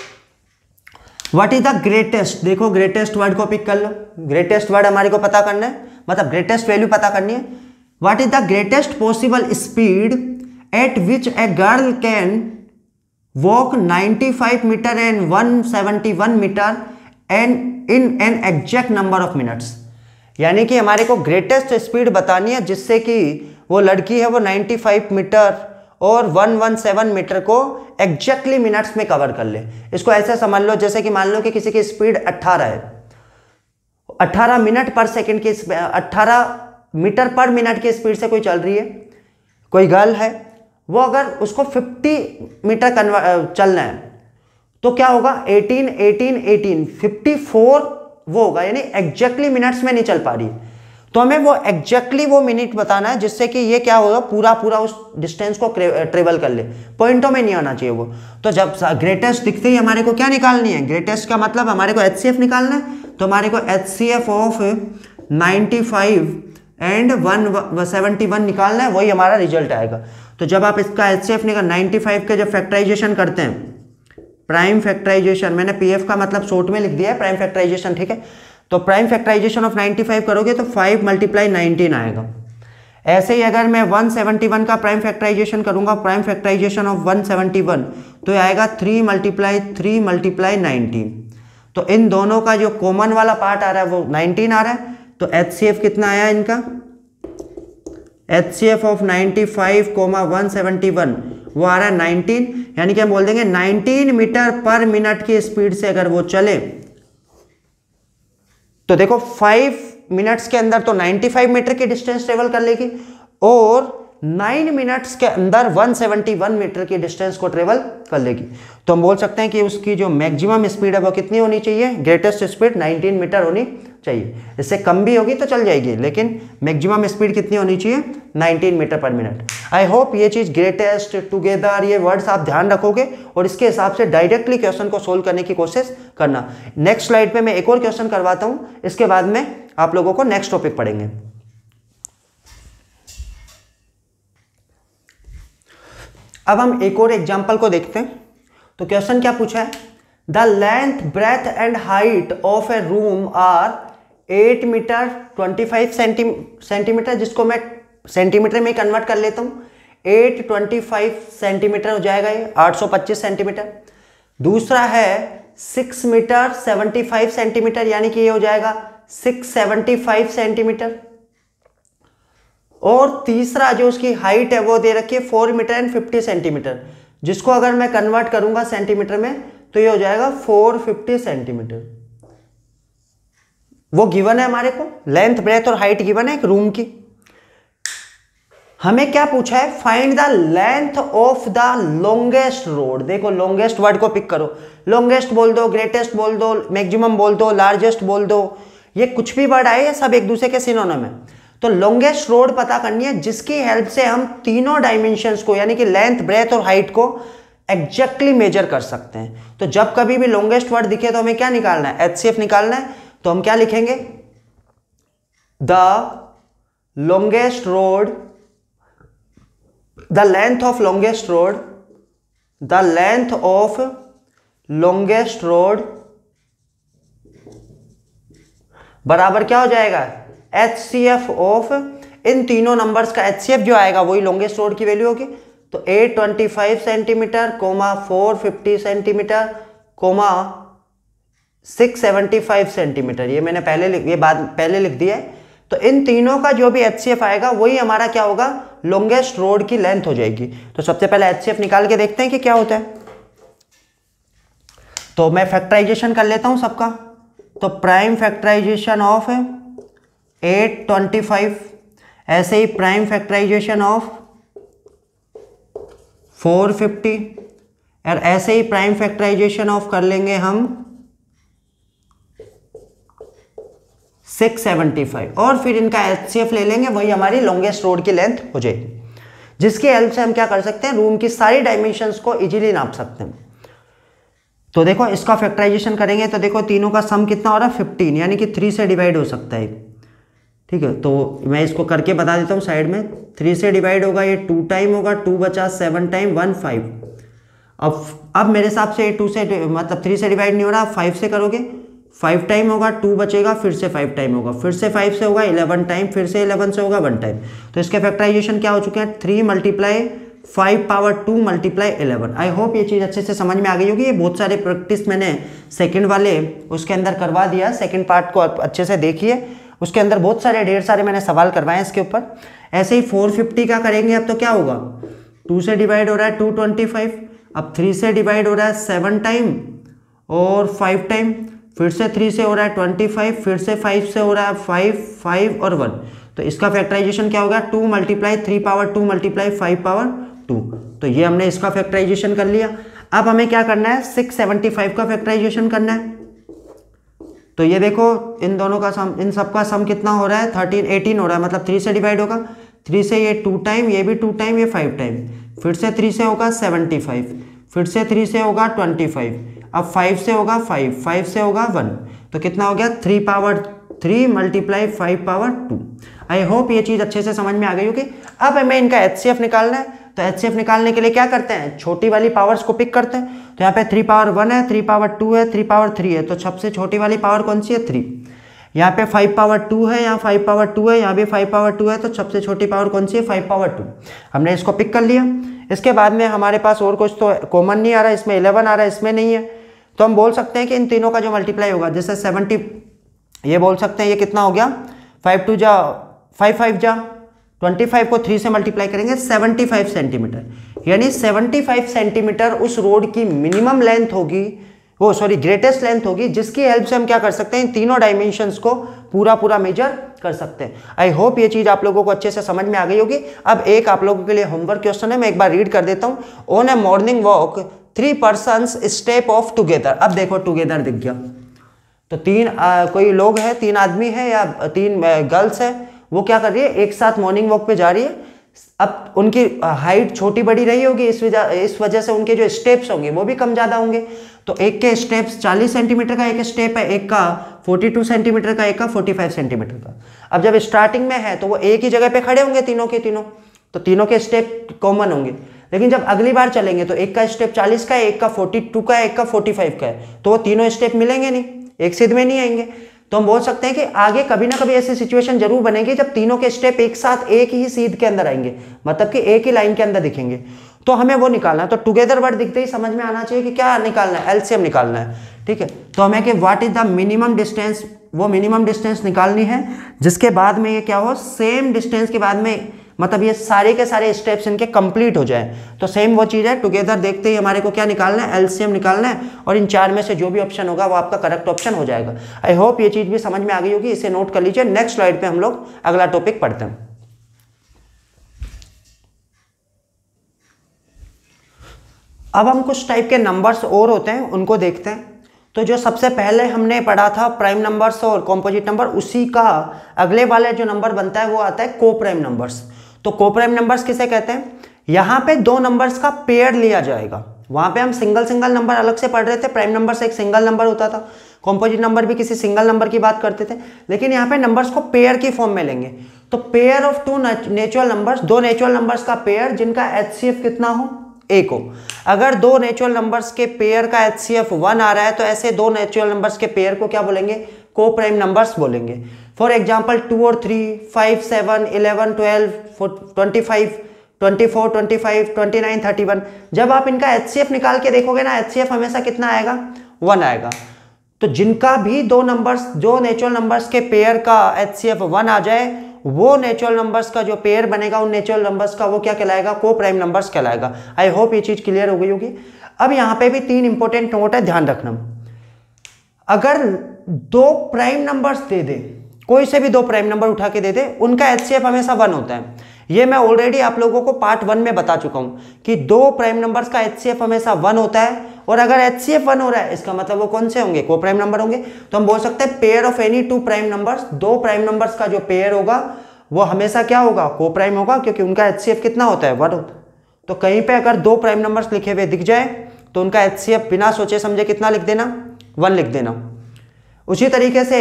व्हाट इज द ग्रेटेस्ट, देखो ग्रेटेस्ट वर्ड को पिक कर लो। ग्रेटेस्ट वर्ड हमारे को पता करना है, मतलब ग्रेटेस्ट वैल्यू पता करनी है। What is the greatest possible speed at which a girl can walk 95 metre and 171 metre and in an exact number of minutes. यानी कि हमारे को ग्रेटेस्ट स्पीड बतानी है जिससे कि वो लड़की है वो 95 मीटर और 117 मीटर को एग्जैक्टली मिनट्स में कवर कर ले। इसको ऐसे समझ लो जैसे कि मान लो कि किसी की स्पीड 18 है, 18 मिनट पर सेकंड की 18 मीटर पर मिनट की स्पीड से कोई चल रही है, कोई गर्ल है, वो अगर उसको 50 मीटर चलना है तो क्या होगा, 18 18 18 54 वो होगा, यानी एग्जैक्टली मिनट्स में नहीं चल पा रही। तो हमें वो एग्जैक्टली वो मिनट बताना है जिससे कि ये क्या होगा, पूरा पूरा उस डिस्टेंस को ट्रेवल कर ले, पॉइंटों में नहीं आना चाहिए वो। तो जब ग्रेटेस्ट दिखते ही हमारे को क्या निकालनी है, ग्रेटेस्ट का मतलब हमारे को HCF निकालना है। तो हमारे को HCF ऑफ 95 एंड 171 निकालना है, वही हमारा रिजल्ट आएगा। तो जब आप इसका HCF निकाल 95 के जब फैक्टराइजेशन करते हैं, प्राइम फैक्टराइजेशन, मैंने PF का मतलब शॉर्ट में लिख दिया है, प्राइम फैक्टराइजेशन, ठीक है। तो प्राइम फैक्टराइजेशन ऑफ 95 करोगे तो 5 × 19 आएगा। ऐसे ही अगर मैं 171 का प्राइम फैक्टराइजेशन करूंगा, प्राइम फैक्टराइजेशन ऑफ 171, तो ये आएगा 3 × 3 × 19। तो इन दोनों का जो कॉमन वाला पार्ट आ रहा है वो 19 आ रहा है। तो HCF कितना आया इनका, HCF ऑफ 95, 171 वो आ रहा है 19, यानी कि हम बोल देंगे 19 मीटर पर मिनट की स्पीड से अगर वो चले तो देखो 5 मिनट्स के अंदर तो 95 मीटर की डिस्टेंस ट्रेवल कर लेगी, और 9 मिनट्स के अंदर 171 मीटर की डिस्टेंस को ट्रेवल कर लेगी। तो हम बोल सकते हैं कि उसकी जो मैक्सिमम स्पीड है वो कितनी होनी चाहिए, ग्रेटेस्ट स्पीड 19 मीटर होनी चाहिए। इससे कम भी होगी तो चल जाएगी, लेकिन मैक्सिमम स्पीड कितनी होनी चाहिए, 19 मीटर पर मिनट। आई होप ये चीज़ ग्रेटेस्ट, टुगेदर, ये वर्ड्स आप ध्यान रखोगे और इसके हिसाब से डायरेक्टली क्वेश्चन को सोल्व करने की कोशिश करना। नेक्स्ट स्लाइड पे मैं एक और क्वेश्चन करवाता हूँ, इसके बाद में आप लोगों को नेक्स्ट टॉपिक पढ़ेंगे। अब हम एक और एग्जाम्पल को देखते हैं। तो क्वेश्चन क्या पूछा है, the length, breadth and height of a room are 8 metre 25 centimetre, जिसको मैं सेंटीमीटर में कन्वर्ट कर लेता हूँ। 825 सेंटीमीटर हो जाएगा, ये 825 सेंटीमीटर। दूसरा है 6 मीटर 75 सेंटीमीटर, यानी कि ये हो जाएगा 675 सेंटीमीटर। और तीसरा जो उसकी हाइट है वो दे रखी है 4 मीटर एंड 50 सेंटीमीटर, जिसको अगर मैं कन्वर्ट करूंगा सेंटीमीटर में तो ये हो जाएगा 450 सेंटीमीटर। वो गिवन है हमारे को, लेंथ, ब्रेथ और हाइट गिवन है एक रूम की। हमें क्या पूछा है, find the length of the longest road. देखो लॉन्गेस्ट वर्ड को पिक करो, लॉन्गेस्ट बोल दो, ग्रेटेस्ट बोल दो, मैक्सिमम बोल दो, लार्जेस्ट बोल दो, ये कुछ भी वर्ड आए ये सब एक दूसरे के सिनोनिम है। तो लॉन्गेस्ट रोड पता करनी है, जिसकी हेल्प से हम तीनों डायमेंशंस को यानी कि लेंथ, ब्रेथ और हाइट को एग्जैक्टली मेजर कर सकते हैं। तो जब कभी भी लॉन्गेस्ट वर्ड दिखे तो हमें क्या निकालना है, एचसीएफ निकालना है। तो हम क्या लिखेंगे, the longest road, the length of longest road, the length of longest road बराबर क्या हो जाएगा, HCF ऑफ इन तीनों नंबर्स का HCF जो आएगा वही लॉन्गेस्ट रोड की वैल्यू होगी। तो 825 सेंटीमीटर, 450 सेंटीमीटर, 675 सेंटीमीटर, ये मैंने पहले लिख दिया है। तो इन तीनों का जो भी HCF आएगा वही हमारा क्या होगा, लॉन्गेस्ट रोड की लेंथ हो जाएगी। तो सबसे पहले HCF निकाल के देखते हैं कि क्या होता है। तो मैं फैक्टराइजेशन कर लेता हूं सबका। तो प्राइम फैक्टराइजेशन ऑफ 825, ऐसे ही प्राइम फैक्टराइजेशन ऑफ 450 और ऐसे ही प्राइम फैक्टराइजेशन ऑफ कर लेंगे हम 675 और फिर इनका HCF ले लेंगे, वही हमारी लॉन्गेस्ट रोड की लेंथ हो जाएगी, जिसकी हेल्प से हम क्या कर सकते हैं, रूम की सारी डायमेंशंस को इजीली नाप सकते हैं। तो देखो इसका फैक्टराइजेशन करेंगे तो देखो तीनों का सम कितना हो रहा है 15, यानी कि 3 से डिवाइड हो सकता है। ठीक है, तो मैं इसको करके बता देता हूँ साइड में। 3 से डिवाइड होगा, ये 2 टाइम होगा, 2 बचा, 7 टाइम 1 5। अब मेरे हिसाब से 2 से मतलब 3 से डिवाइड नहीं हो रहा, 5 से करोगे, 5 टाइम होगा, 2 बचेगा, फिर से 5 टाइम होगा, फिर से 5 से होगा 11 टाइम, फिर से 11 से होगा 1 टाइम। तो इसके फैक्टराइजेशन क्या हो चुके हैं, 3 × 5 पावर 2 × 11। आई होप ये चीज़ अच्छे से समझ में आ गई होगी। ये बहुत सारे प्रैक्टिस मैंने सेकंड वाले उसके अंदर करवा दिया, सेकंड पार्ट को अच्छे से देखिए, उसके अंदर बहुत सारे ढेर सारे मैंने सवाल करवाए इसके ऊपर। ऐसे ही 450 का करेंगे अब, तो क्या होगा, 2 से डिवाइड हो रहा है 225, अब 3 से डिवाइड हो रहा है 7 टाइम और 5 टाइम, फिर से 3 से हो रहा है 25, फिर से 5 से हो रहा है 5 और 1। तो इसका फैक्टराइजेशन क्या होगा, 2 × 3 पावर 2 × 5 पावर 2। तो ये हमने इसका फैक्टराइजेशन कर लिया। अब हमें क्या करना है, 675 का फैक्टराइजेशन करना है। तो ये देखो इन दोनों का सम, इन सब का सम कितना हो रहा है, 18 हो रहा है, मतलब 3 से डिवाइड होगा, 3 से ये 2 टाइम, ये भी 2 टाइम, ये 5 टाइम, फिर से 3 से होगा 75, फिर से 3 से होगा 25, अब 5 से होगा 5 से होगा 1। तो कितना हो गया, 3 पावर 3 × 5 पावर 2। आई होप ये चीज़ अच्छे से समझ में आ गई होगी। अब हमें इनका HCF निकालना है। तो HCF निकालने के लिए क्या करते हैं, छोटी वाली पावर्स को पिक करते हैं। तो यहाँ पे 3 पावर 1 है, 3 पावर 2 है, 3 पावर 3 है, तो सबसे छोटी वाली पावर कौन सी है, 3। यहाँ पे 5 पावर 2 है, यहाँ 5 पावर 2 है, यहाँ भी 5 पावर 2 है, तो सबसे छोटी पावर कौन सी है, 5 पावर 2। हमने इसको पिक कर लिया। इसके बाद में हमारे पास और कुछ तो कॉमन नहीं आ रहा है, इसमें 11 आ रहा है, इसमें नहीं है। तो हम बोल सकते हैं कि इन तीनों का जो मल्टीप्लाई होगा, जैसे 70, ये बोल सकते हैं ये कितना हो गया, 5 2 जा 5 5 जा 25 को 3 से मल्टीप्लाई करेंगे 75 सेंटीमीटर, यानी 75 सेंटीमीटर उस रोड की मिनिमम लेंथ होगी वो सॉरी ग्रेटेस्ट लेंथ होगी, जिसकी हेल्प से हम क्या कर सकते हैं, इन तीनों डायमेंशंस को पूरा मेजर कर सकते हैं। आई होप ये चीज आप लोगों को अच्छे से समझ में आ गई होगी। अब एक आप लोगों के लिए होमवर्क क्वेश्चन है, मैं एक बार रीड कर देता हूं। On a morning walk 3 persons step off together. अब देखो टुगेदर दिख गया, तो कोई लोग हैं, 3 आदमी है या 3 गर्ल्स है, वो क्या कर रही है, एक साथ मॉर्निंग वॉक पे जा रही है। अब उनकी हाइट छोटी बड़ी रही होगी, इस वजह से उनके जो स्टेप्स होंगे वो भी कम ज़्यादा होंगे। तो एक के स्टेप्स 40 सेंटीमीटर का एक स्टेप है, एक का 42 सेंटीमीटर का, एक का 45 सेंटीमीटर का। अब जब स्टार्टिंग में है तो वो एक ही जगह पे खड़े होंगे तीनों के तीनों, तो तीनों के स्टेप कॉमन होंगे। लेकिन जब अगली बार चलेंगे तो एक का स्टेप 40 का है, एक का 42 का है, एक का 45 का है, तो वो तीनों स्टेप मिलेंगे नहीं, एक सीध में नहीं आएंगे। तो हम बोल सकते हैं कि आगे कभी ना कभी ऐसी सिचुएशन जरूर बनेगी जब तीनों के स्टेप एक साथ एक ही सीध के अंदर आएंगे, मतलब कि एक ही लाइन के अंदर दिखेंगे, तो हमें वो निकालना है। तो टुगेदर वर्ड दिखते ही समझ में आना चाहिए कि क्या निकालना है, एलसीएम निकालना है। ठीक है, तो हमें कि what is the minimum distance, वो मिनिमम डिस्टेंस निकालनी है, जिसके बाद में ये क्या हो, सेम डिस्टेंस के बाद में मतलब ये सारे के सारे स्टेप्स इनके कंप्लीट हो जाए। तो सेम वो चीज़ है, टुगेदर देखते ही हमारे को क्या निकालना है, एलसीएम निकालना है, और इन 4 में से जो भी ऑप्शन होगा वो आपका करेक्ट ऑप्शन हो जाएगा। आई होप ये चीज़ भी समझ में आ गई होगी, इसे नोट कर लीजिए। नेक्स्ट स्लाइड पे हम लोग अगला टॉपिक पढ़ते हैं। अब हम कुछ टाइप के नंबर्स और होते हैं उनको देखते हैं। तो जो सबसे पहले हमने पढ़ा था प्राइम नंबर्स और कॉम्पोजिट नंबर, उसी का अगले वाले जो नंबर बनता है वो आता है को प्राइम नंबर्स। तो को प्राइम नंबर्स किसे कहते हैं, यहाँ पे 2 नंबर्स का पेयर लिया जाएगा। वहां पे हम सिंगल नंबर अलग से पढ़ रहे थे, प्राइम नंबर से एक सिंगल नंबर होता था, कॉम्पोजिट नंबर भी किसी सिंगल नंबर की बात करते थे, लेकिन यहाँ पे नंबर्स को पेयर की फॉर्म में लेंगे। तो pair of 2 natural numbers, 2 natural numbers का पेयर जिनका HCF कितना हो, 1 हो। अगर 2 नेचुरल नंबर्स के पेयर का HCF 1 आ रहा है तो ऐसे 2 नेचुरल नंबर्स के पेयर को क्या बोलेंगे, को प्राइम नंबर्स बोलेंगे। फॉर एग्जांपल 2 और 3, 5, 7, 11, 12, 25, 24, 25, 29, 31। जब आप इनका HCF निकाल के देखोगे ना, HCF हमेशा कितना आएगा, 1 आएगा। तो जिनका भी 2 नंबर्स, जो नेचुरल नंबर्स के पेयर का HCF 1 आ जाए, वो नेचुरल नंबर्स का जो पेयर बनेगा उन नेचुरल नंबर्स का वो क्या कहलाएगा, को प्राइम नंबर्स कहलाएगा। आई होप ये चीज क्लियर हो गई होगी। अब यहाँ पे भी 3 इंपॉर्टेंट नोट है, ध्यान रखना। अगर 2 प्राइम नंबर्स दे दे, कोई से भी 2 प्राइम नंबर उठा के दे दे, उनका HCF हमेशा 1 होता है। ये मैं ऑलरेडी आप लोगों को पार्ट 1 में बता चुका हूं कि 2 प्राइम नंबर्स का HCF हमेशा 1 होता है, और अगर HCF 1 हो रहा है इसका मतलब वो कौन से होंगे, को प्राइम नंबर होंगे। तो हम बोल सकते हैं pair of any 2 prime numbers, 2 prime numbers का जो पेयर होगा वो हमेशा क्या होगा, को प्राइम होगा, क्योंकि उनका HCF कितना होता है, 1 होता है। तो कहीं पे अगर 2 प्राइम नंबर्स लिखे हुए दिख जाए तो उनका HCF बिना सोचे समझे कितना लिख देना, 1 लिख देना। उसी तरीके से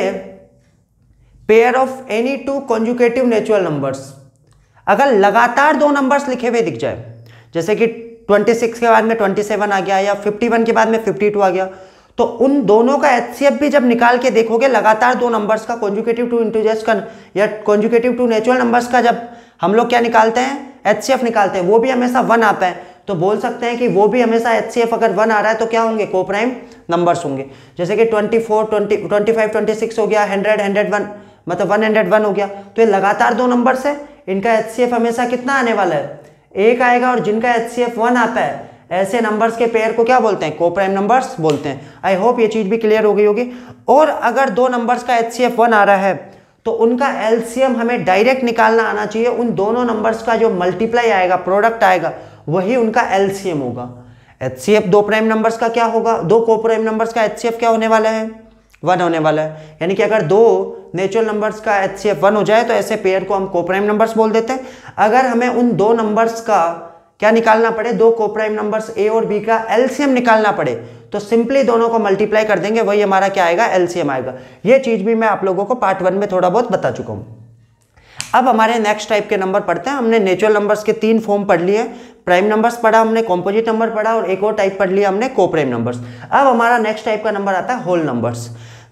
pair of any 2 consecutive natural numbers, अगर लगातार 2 नंबर्स लिखे हुए दिख जाए, जैसे कि 26 के बाद में 27 आ गया या 51 के बाद में 52 आ गया, तो उन दोनों का HCF भी जब निकाल के देखोगे, लगातार 2 नंबर्स का कॉन्जुगेटिव 2 इंटीजर्स का या कॉन्जुगेटिव 2 नेचुरल नंबर्स का जब हम लोग क्या निकालते हैं, HCF निकालते हैं, वो भी हमेशा 1 आता है। तो बोल सकते हैं कि वो भी हमेशा HCF अगर 1 आ रहा है तो क्या होंगे, को प्राइम नंबर्स होंगे। जैसे कि 24, 25, 26 हो गया, 100, 101 मतलब 101 हो गया। तो ये लगातार 2 नंबर्स है, इनका HCF हमेशा कितना आने वाला है, 1 आएगा। और जिनका HCF 1 आता है, ऐसे नंबर्स के पेयर को क्या बोलते हैं, को प्राइम नंबर्स बोलते हैं। आई होप ये चीज भी क्लियर हो गई होगी। और अगर 2 नंबर्स का HCF 1 आ रहा है तो उनका LCM हमें डायरेक्ट निकालना आना चाहिए। उन दोनों नंबर्स का जो मल्टीप्लाई आएगा, प्रोडक्ट आएगा, वही उनका LCM होगा। HCF 2 प्राइम नंबर्स का क्या होगा, 2 को प्राइम नंबर्स का HCF क्या होने वाला है, 1 होने वाला है। यानी कि अगर 2 नेचुरल नंबर्स का HCF 1 हो जाए तो ऐसे पेयर को हम को प्राइम नंबर्स बोल देते हैं। अगर हमें उन 2 नंबर्स का क्या निकालना पड़े, 2 को प्राइम नंबर्स A और B का LCM निकालना पड़े, तो सिंपली दोनों को मल्टीप्लाई कर देंगे, वही हमारा क्या आएगा, LCM आएगा। ये चीज भी मैं आप लोगों को पार्ट 1 में थोड़ा बहुत बता चुका हूं। अब हमारे नेक्स्ट टाइप के नंबर पढ़ते हैं। हमने नेचुरल नंबर्स के 3 फॉर्म पढ़ लिए, प्राइम नंबर्स पढ़ा हमने, कॉम्पोजिट नंबर पढ़ा, और एक और टाइप पढ़ लिया हमने, को प्राइम नंबर्स। अब हमारा नेक्स्ट टाइप का नंबर आता है होल नंबर्स।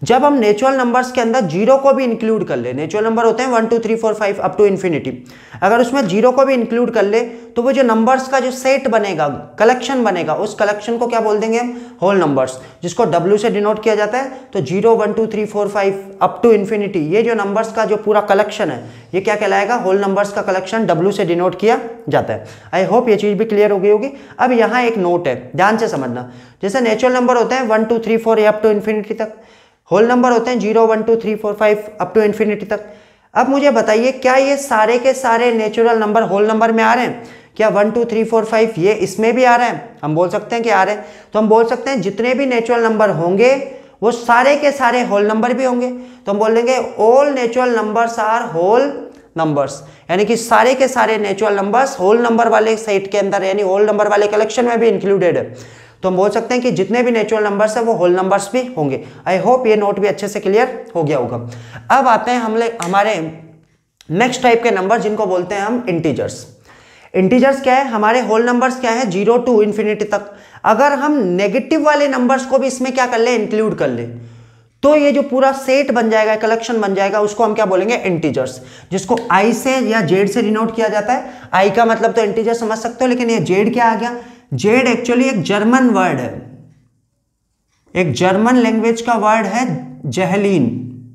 जब हम नेचुरल नंबर्स के अंदर जीरो को भी इंक्लूड कर ले, नेचुरल नंबर होते हैं 1 2 3 4 5 अप टू इन्फिनिटी, अगर उसमें जीरो को भी इंक्लूड कर ले तो वो जो नंबर्स का जो सेट बनेगा, कलेक्शन बनेगा, उस कलेक्शन को क्या बोल देंगे हम? होल नंबर्स, जिसको W से डिनोट किया जाता है। तो 0 1 2 3 4 5 अप टू इन्फिनिटी, ये जो नंबर्स का जो पूरा कलेक्शन है ये क्या कहलाएगा? होल नंबर्स का कलेक्शन, W से डिनोट किया जाता है। आई होप ये चीज़ भी क्लियर हो गई होगी। अब यहाँ एक नोट है, ध्यान से समझना। जैसे नेचुरल नंबर होते हैं 1 2 3 4 अप टू इन्फिनिटी तक, होल नंबर होते हैं 0 1 2 3 4 5 अप टू इन्फिनिटी तक। अब मुझे बताइए, क्या ये सारे के सारे नेचुरल नंबर होल नंबर में आ रहे हैं? क्या 1 2 3 4 5 ये इसमें भी आ रहे हैं? हम बोल सकते हैं कि आ रहे हैं। तो हम बोल सकते हैं जितने भी नेचुरल नंबर होंगे वो सारे के सारे होल नंबर भी होंगे। तो हम बोल देंगे all natural numbers are whole numbers, यानी कि सारे के सारे नेचुरल नंबर्स होल नंबर वाले सेट के अंदर, यानी होल नंबर वाले कलेक्शन में भी इंक्लूडेड है। तो हम बोल सकते हैं कि जितने भी नेचुरल नंबर्स है वो होल नंबर्स भी होंगे। आई होप ये नोट भी अच्छे से क्लियर हो गया होगा। अब आते हैं हमारे नेक्स्ट टाइप के नंबर, जिनको बोलते हैं हम इंटीजर्स। इंटीजर्स क्या है? हमारे होल नंबर्स क्या है? 0 टू इन्फिनिटी तक। अगर हम नेगेटिव वाले नंबर्स को भी इसमें क्या कर ले? इंक्लूड कर ले, तो ये जो पूरा सेट बन जाएगा, कलेक्शन बन जाएगा, उसको हम क्या बोलेंगे? इंटीजर्स, जिसको आई से या जेड से डिनोट किया जाता है। आई का मतलब तो इंटीजर समझ सकते हो, लेकिन ये जेड क्या आ गया? जेड एक्चुअली एक जर्मन वर्ड है, एक जर्मन लैंग्वेज का वर्ड है जहलीन।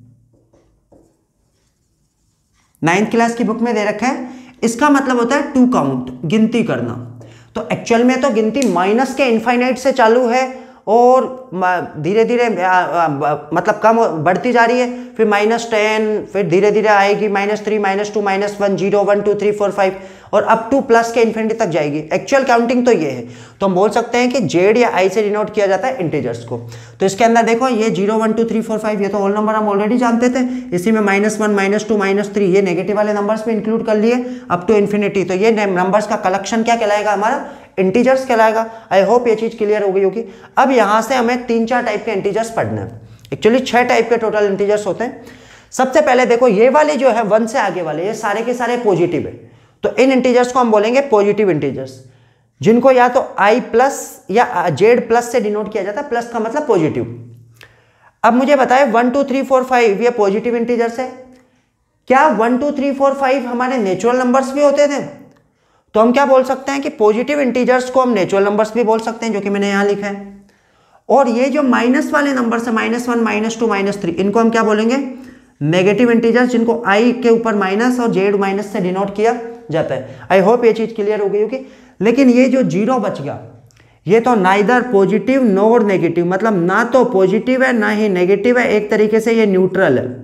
9th क्लास की बुक में दे रखा है। इसका मतलब होता है टू काउंट, गिनती करना। तो एक्चुअल में तो गिनती माइनस के इनफाइनाइट से चालू है और धीरे धीरे मतलब कम बढ़ती जा रही है, फिर -10, फिर धीरे धीरे आएगी -3 -2 -1 0 1 2 3 4 5 और अप टू प्लस के इन्फिनिटी तक जाएगी। एक्चुअल काउंटिंग तो ये है। तो हम बोल सकते हैं कि जेड या आई से डिनोट किया जाता है इंटीजर्स को। तो इसके अंदर देखो, ये 0 1 2 3 4 5 ये तो होल नंबर हम ऑलरेडी जानते थे। इसी में -1 -2 -3 ये नेगेटिव वाले नंबर्स में इंक्लूड कर लिए अप टू इन्फिनिटी। तो ये नंबर्स का कलेक्शन क्या कहलाएगा? हमारा इंटीजर्स कहलाएगा। आई होप ये चीज क्लियर हो गई होगी। अब यहां से हमें 3-4 टाइप के इंटीजर्स पढ़ने हैं। एक्चुअली 6 टाइप के टोटल इंटीजर्स होते हैं। सबसे पहले देखो, ये वाले जो है 1 से आगे वाले, ये सारे के सारे पॉजिटिव है। तो इन इंटीजर्स को हम बोलेंगे पॉजिटिव इंटीजर्स, जिनको या तो आई प्लस या जेड प्लस से डिनोट किया जाता है। प्लस का मतलब पॉजिटिव। अब मुझे बताए 1 2 3 4 5 ये पॉजिटिव इंटीजर्स है। क्या 1 2 3 4 5 हमारे नेचुरल नंबर्स भी होते थे? तो हम क्या बोल सकते हैं कि पॉजिटिव इंटीजर्स को हम नेचुरल नंबर्स भी बोल सकते हैं, जो कि मैंने यहां लिखा है। और ये जो माइनस वाले नंबर्स है -1 -2 -3, इनको हम क्या बोलेंगे? नेगेटिव इंटीजर्स, जिनको आई के ऊपर माइनस और जेड माइनस से डिनोट किया जाता है। आई होप ये चीज क्लियर हो गई होगी। लेकिन ये जो 0 बच गया, ये तो नाइदर पॉजिटिव नोर नेगेटिव, मतलब ना तो पॉजिटिव है ना ही नेगेटिव है। एक तरीके से ये न्यूट्रल है,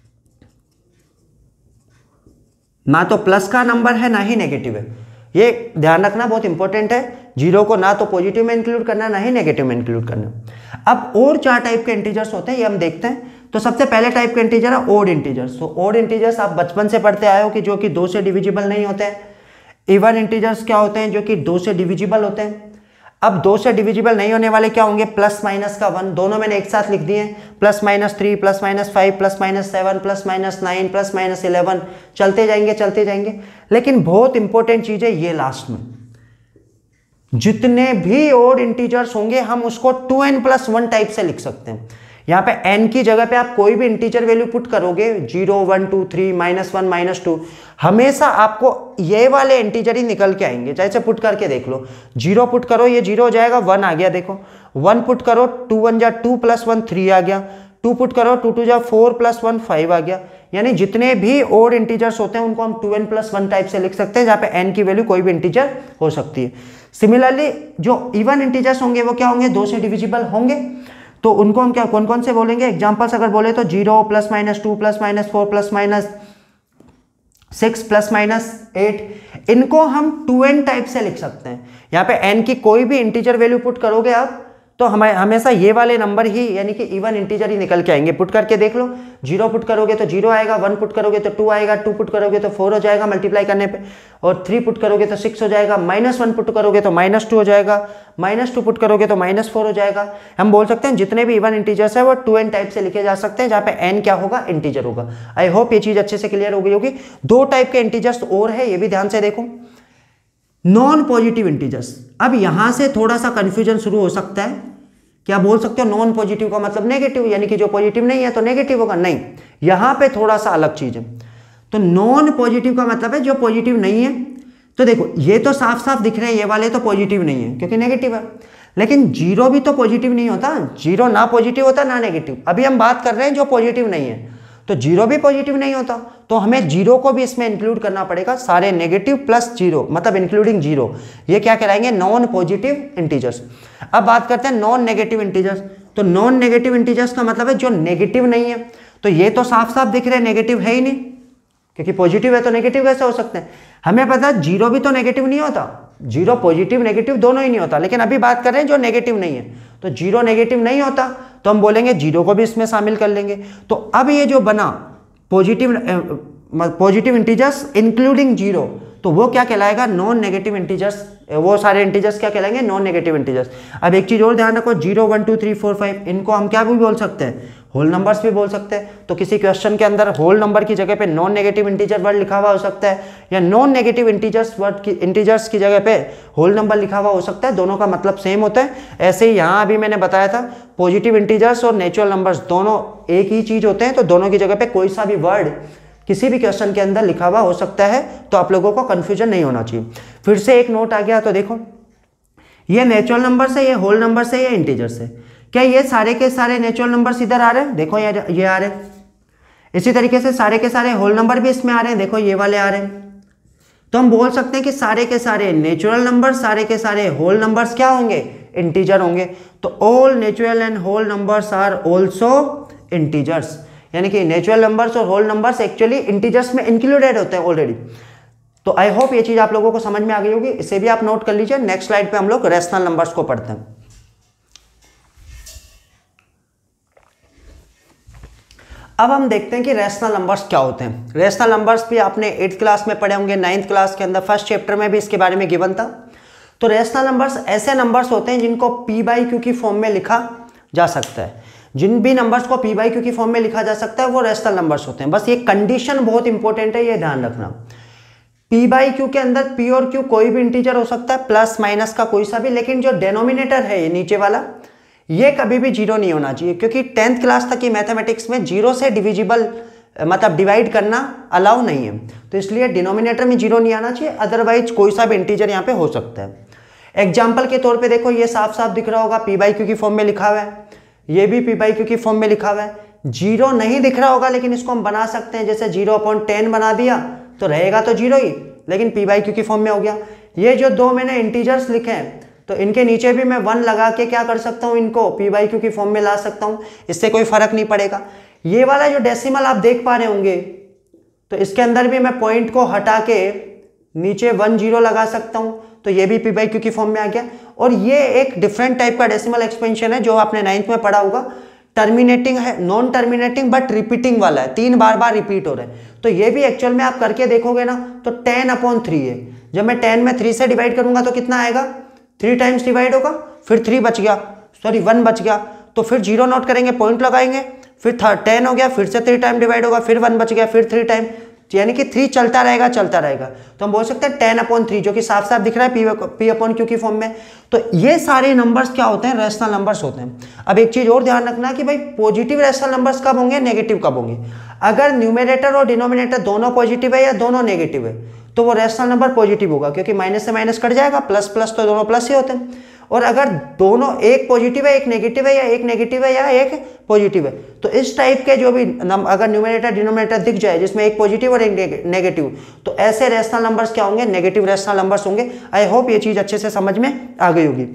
ना तो प्लस का नंबर है ना ही नेगेटिव है। ये ध्यान रखना बहुत इंपॉर्टेंट है। 0 को ना तो पॉजिटिव में इंक्लूड करना ना ही नेगेटिव में इंक्लूड करना। अब और 4 टाइप के इंटीजर्स होते हैं, ये हम देखते हैं। तो सबसे पहले टाइप के इंटीजर है ओड इंटीजर्स। तो ओड इंटीजर्स आप बचपन से पढ़ते आए हो कि जो कि 2 से डिविजिबल नहीं होते हैं। इवन इंटीजर्स क्या होते हैं? जो कि 2 से डिविजिबल होते हैं। अब 2 से डिविजिबल नहीं होने वाले क्या होंगे? प्लस माइनस का 1, दोनों मैंने एक साथ लिख दिए। +-3 +-5 +-7 +-9 +-11, चलते जाएंगे। लेकिन बहुत इंपॉर्टेंट चीज है ये लास्ट में, जितने भी ओड इंटीजर्स होंगे हम उसको 2n+1 टाइप से लिख सकते हैं। यहाँ पे n की जगह पे आप कोई भी इंटीजर वैल्यू पुट करोगे, 0 1 2 3 -1 -2, हमेशा आपको ये वाले इंटीजर ही निकल के आएंगे। जैसे पुट करके देख लो, 0 पुट करो ये 0 हो जाएगा, 1 आ गया। देखो 1 पुट करो 2 1 जा 2 +1 3 आ गया। 2 पुट करो 2 2 जा 4 +1 5 आ गया। यानी जितने भी ओड इंटीजर्स होते हैं उनको हम 2n+1 टाइप से लिख सकते हैं, जहाँ पे n की वैल्यू कोई भी इंटीजर हो सकती है। सिमिलरली जो इवन इंटीजर्स होंगे वो क्या होंगे? 2 से डिविजिबल होंगे। तो उनको हम क्या कौन कौन से बोलेंगे? एग्जांपल्स अगर बोले तो 0 +-2 +-4 +-6 +-8, इनको हम 2n टाइप से लिख सकते हैं। यहाँ पे n की कोई भी इंटीजर वैल्यू पुट करोगे आप तो हमेशा ये वाले नंबर ही, यानी कि इवन इंटीजर ही निकल के आएंगे। पुट करके देख लो, 0 पुट करोगे तो 0 आएगा, 1 पुट करोगे तो 2 आएगा, 2 पुट करोगे तो 4 हो जाएगा मल्टीप्लाई करने पे, और 3 पुट करोगे तो 6 हो जाएगा, -1 पुट करोगे तो -2 हो जाएगा, -2 पुट करोगे तो -4 हो जाएगा। हम बोल सकते हैं जितने भी इवन इंटीजर्स है वो 2n टाइप से लिखे जा सकते हैं, जहाँ पे n क्या होगा? इंटीजर होगा। आई होप ये चीज अच्छे से क्लियर हो गई होगी। 2 टाइप के इंटीजर्स और है, ये भी ध्यान से देखो। Non positive integers. अब यहां से थोड़ा सा कंफ्यूजन शुरू हो सकता है क्या बोल सकते हो नॉन पॉजिटिव का मतलब नेगेटिव, यानी कि जो पॉजिटिव नहीं है तो नेगेटिव होगा, नहीं, यहां पे थोड़ा सा अलग चीज है। तो नॉन पॉजिटिव का मतलब है जो पॉजिटिव नहीं है। तो देखो ये तो साफ साफ दिख रहे हैं, ये वाले तो पॉजिटिव नहीं है क्योंकि नेगेटिव है, लेकिन जीरो भी तो पॉजिटिव नहीं होता, जीरो ना पॉजिटिव होता ना नेगेटिव। अभी हम बात कर रहे हैं जो पॉजिटिव नहीं है, तो जीरो भी पॉजिटिव नहीं होता, तो हमें जीरो को भी इसमें इंक्लूड करना पड़ेगा, सारे नेगेटिव प्लस जीरो मतलब इंक्लूडिंग जीरो, ये क्या कहलाएंगे नॉन पॉजिटिव इंटीजर्स। अब बात करते हैं नॉन नेगेटिव इंटीजर्स। तो नॉन नेगेटिव इंटीजर्स का मतलब है जो नेगेटिव नहीं है, तो ये तो साफ साफ दिख रहे हैं नेगेटिव है ही नहीं, क्योंकि पॉजिटिव है तो नेगेटिव कैसे हो सकते हैं। हमें पता है जीरो भी तो नेगेटिव नहीं होता, जीरो पॉजिटिव नेगेटिव दोनों ही नहीं होता, लेकिन अभी बात कर रहे हैं जो नेगेटिव नहीं है, तो जीरो नेगेटिव नहीं होता तो हम बोलेंगे जीरो को भी इसमें शामिल कर लेंगे। तो अब ये जो बना पॉजिटिव इंटीजर्स इंक्लूडिंग जीरो, तो वो क्या कहलाएगा नॉन नेगेटिव इंटीजर्स, वो सारे इंटीजर्स क्या कहलाएंगे नॉन नेगेटिव इंटीजर्स। अब एक चीज और ध्यान रखो, 0 1 2 3 4 5 इनको हम क्या भी बोल सकते हैं, होल नंबर्स भी बोल सकते हैं। तो किसी क्वेश्चन के अंदर होल नंबर की जगह पे नॉन नेगेटिव इंटीजर वर्ड लिखा हुआ हो सकता है, या नॉन नेगेटिव इंटीजर्स की जगह पे होल नंबर लिखा हुआ हो सकता है, दोनों का मतलब सेम होता है। ऐसे ही यहाँ अभी मैंने बताया था पॉजिटिव इंटीजर्स और नेचुरल नंबर्स दोनों एक ही चीज होते हैं, तो दोनों की जगह पे कोई सा भी वर्ड किसी भी क्वेश्चन के अंदर लिखा हुआ हो सकता है, तो आप लोगों को कंफ्यूजन नहीं होना चाहिए। फिर से एक नोट आ गया, तो देखो ये नेचुरल नंबर से, ये होल नंबर से, ये इंटीजर से, क्या ये सारे के सारे नेचुरल नंबर्स इधर आ रहे हैं, देखो ये आ रहे हैं। इसी तरीके से सारे के सारे होल नंबर भी इसमें आ रहे हैं, देखो ये वाले आ रहे हैं। तो हम बोल सकते हैं कि सारे के सारे नेचुरल नंबर, सारे के सारे होल नंबर्स क्या होंगे इंटीजर होंगे। तो all natural and whole numbers are also integers, यानी कि नेचुरल नंबर्स और होल नंबर्स एक्चुअली इंटीजर्स में इंक्लूडेड होते हैं ऑलरेडी। तो आई होप ये चीज आप लोगों को समझ में आ गई होगी, इसे भी आप नोट कर लीजिए। नेक्स्ट स्लाइड पे हम लोग रैशनल नंबर्स को पढ़ते हैं। अब हम देखते हैं कि रैशनल नंबर्स क्या होते हैं। रैशनल नंबर्स भी आपने 8th क्लास में पढ़े होंगे, 9th क्लास के अंदर फर्स्ट चैप्टर में भी इसके बारे में गिवन था। तो रैशनल नंबर्स ऐसे नंबर्स होते हैं जिनको p/q की फॉर्म में लिखा जा सकता है। जिन भी नंबर्स को p/q की फॉर्म में लिखा जा सकता है वो रैशनल नंबर्स होते हैं। बस ये कंडीशन बहुत इंपॉर्टेंट है, ये ध्यान रखना। p/q के अंदर p और q कोई भी इंटीजर हो सकता है, प्लस माइनस का कोई सा भी, लेकिन जो डेनोमिनेटर है ये नीचे वाला, ये कभी भी जीरो नहीं होना चाहिए, क्योंकि 10th क्लास तक की मैथमेटिक्स में जीरो से डिविजिबल मतलब डिवाइड करना अलाउ नहीं है, तो इसलिए डिनोमिनेटर में जीरो नहीं आना चाहिए, अदरवाइज कोई सा भी इंटीजर यहाँ पे हो सकता है। एग्जाम्पल के तौर पे देखो ये साफ साफ दिख रहा होगा p/q की फॉर्म में लिखा हुआ है, ये भी p/q की फॉर्म में लिखा हुआ है। जीरो नहीं दिख रहा होगा, लेकिन इसको हम बना सकते हैं, जैसे 0/10 बना दिया तो रहेगा तो जीरो ही, लेकिन p/q की फॉर्म में हो गया। ये जो दो मैंने इंटीजर्स लिखे हैं, तो इनके नीचे भी मैं 1 लगा के क्या कर सकता हूँ, इनको p/q की फॉर्म में ला सकता हूँ, इससे कोई फर्क नहीं पड़ेगा। ये वाला जो डेसिमल आप देख पा रहे होंगे, तो इसके अंदर भी मैं पॉइंट को हटा के नीचे 1 0 लगा सकता हूँ, तो ये भी p/q की फॉर्म में आ गया। और ये एक डिफरेंट टाइप का डेसिमल एक्सपेंशन है जो आपने 9th में पढ़ा होगा, टर्मिनेटिंग है, नॉन टर्मिनेटिंग बट रिपीटिंग वाला है, 3 बार रिपीट हो रहा है। तो ये भी एक्चुअल में आप करके देखोगे ना तो 10/3 है। जब मैं 10 में 3 से डिवाइड करूंगा तो कितना आएगा, 3 टाइम्स डिवाइड होगा, फिर 3 बच गया, सॉरी 1 बच गया, तो फिर 0 नोट करेंगे, पॉइंट लगाएंगे, फिर 10 हो गया, फिर से 3 टाइम डिवाइड होगा, फिर 1 बच गया, फिर 3 टाइम, यानी कि 3 चलता रहेगा चलता रहेगा। तो हम बोल सकते हैं 10/3, जो कि साफ साफ दिख रहा है p/q की फॉर्म में। तो ये सारे नंबर्स क्या होते हैं, रैशनल नंबर्स होते हैं। अब एक चीज और ध्यान रखना कि भाई पॉजिटिव रैशनल नंबर्स कब होंगे, नेगेटिव कब होंगे। अगर न्यूमरेटर और डिनोमिनेटर दोनों पॉजिटिव है या दोनों नेगेटिव है, तो वो रैशनल नंबर पॉजिटिव होगा, क्योंकि माइनस से माइनस कट जाएगा, प्लस प्लस तो दोनों प्लस ही होते हैं। और अगर दोनों एक पॉजिटिव है एक नेगेटिव है, या एक नेगेटिव है या एक पॉजिटिव है, तो इस टाइप के जो भी अगर न्यूमरेटर डिनोमिनेटर दिख जाए जिसमें एक पॉजिटिव और एक नेगेटिव, तो ऐसे रैशनल नंबर्स क्या होंगे, नेगेटिव रैशनल नंबर्स होंगे। आई होप ये चीज अच्छे से समझ में आ गई होगी।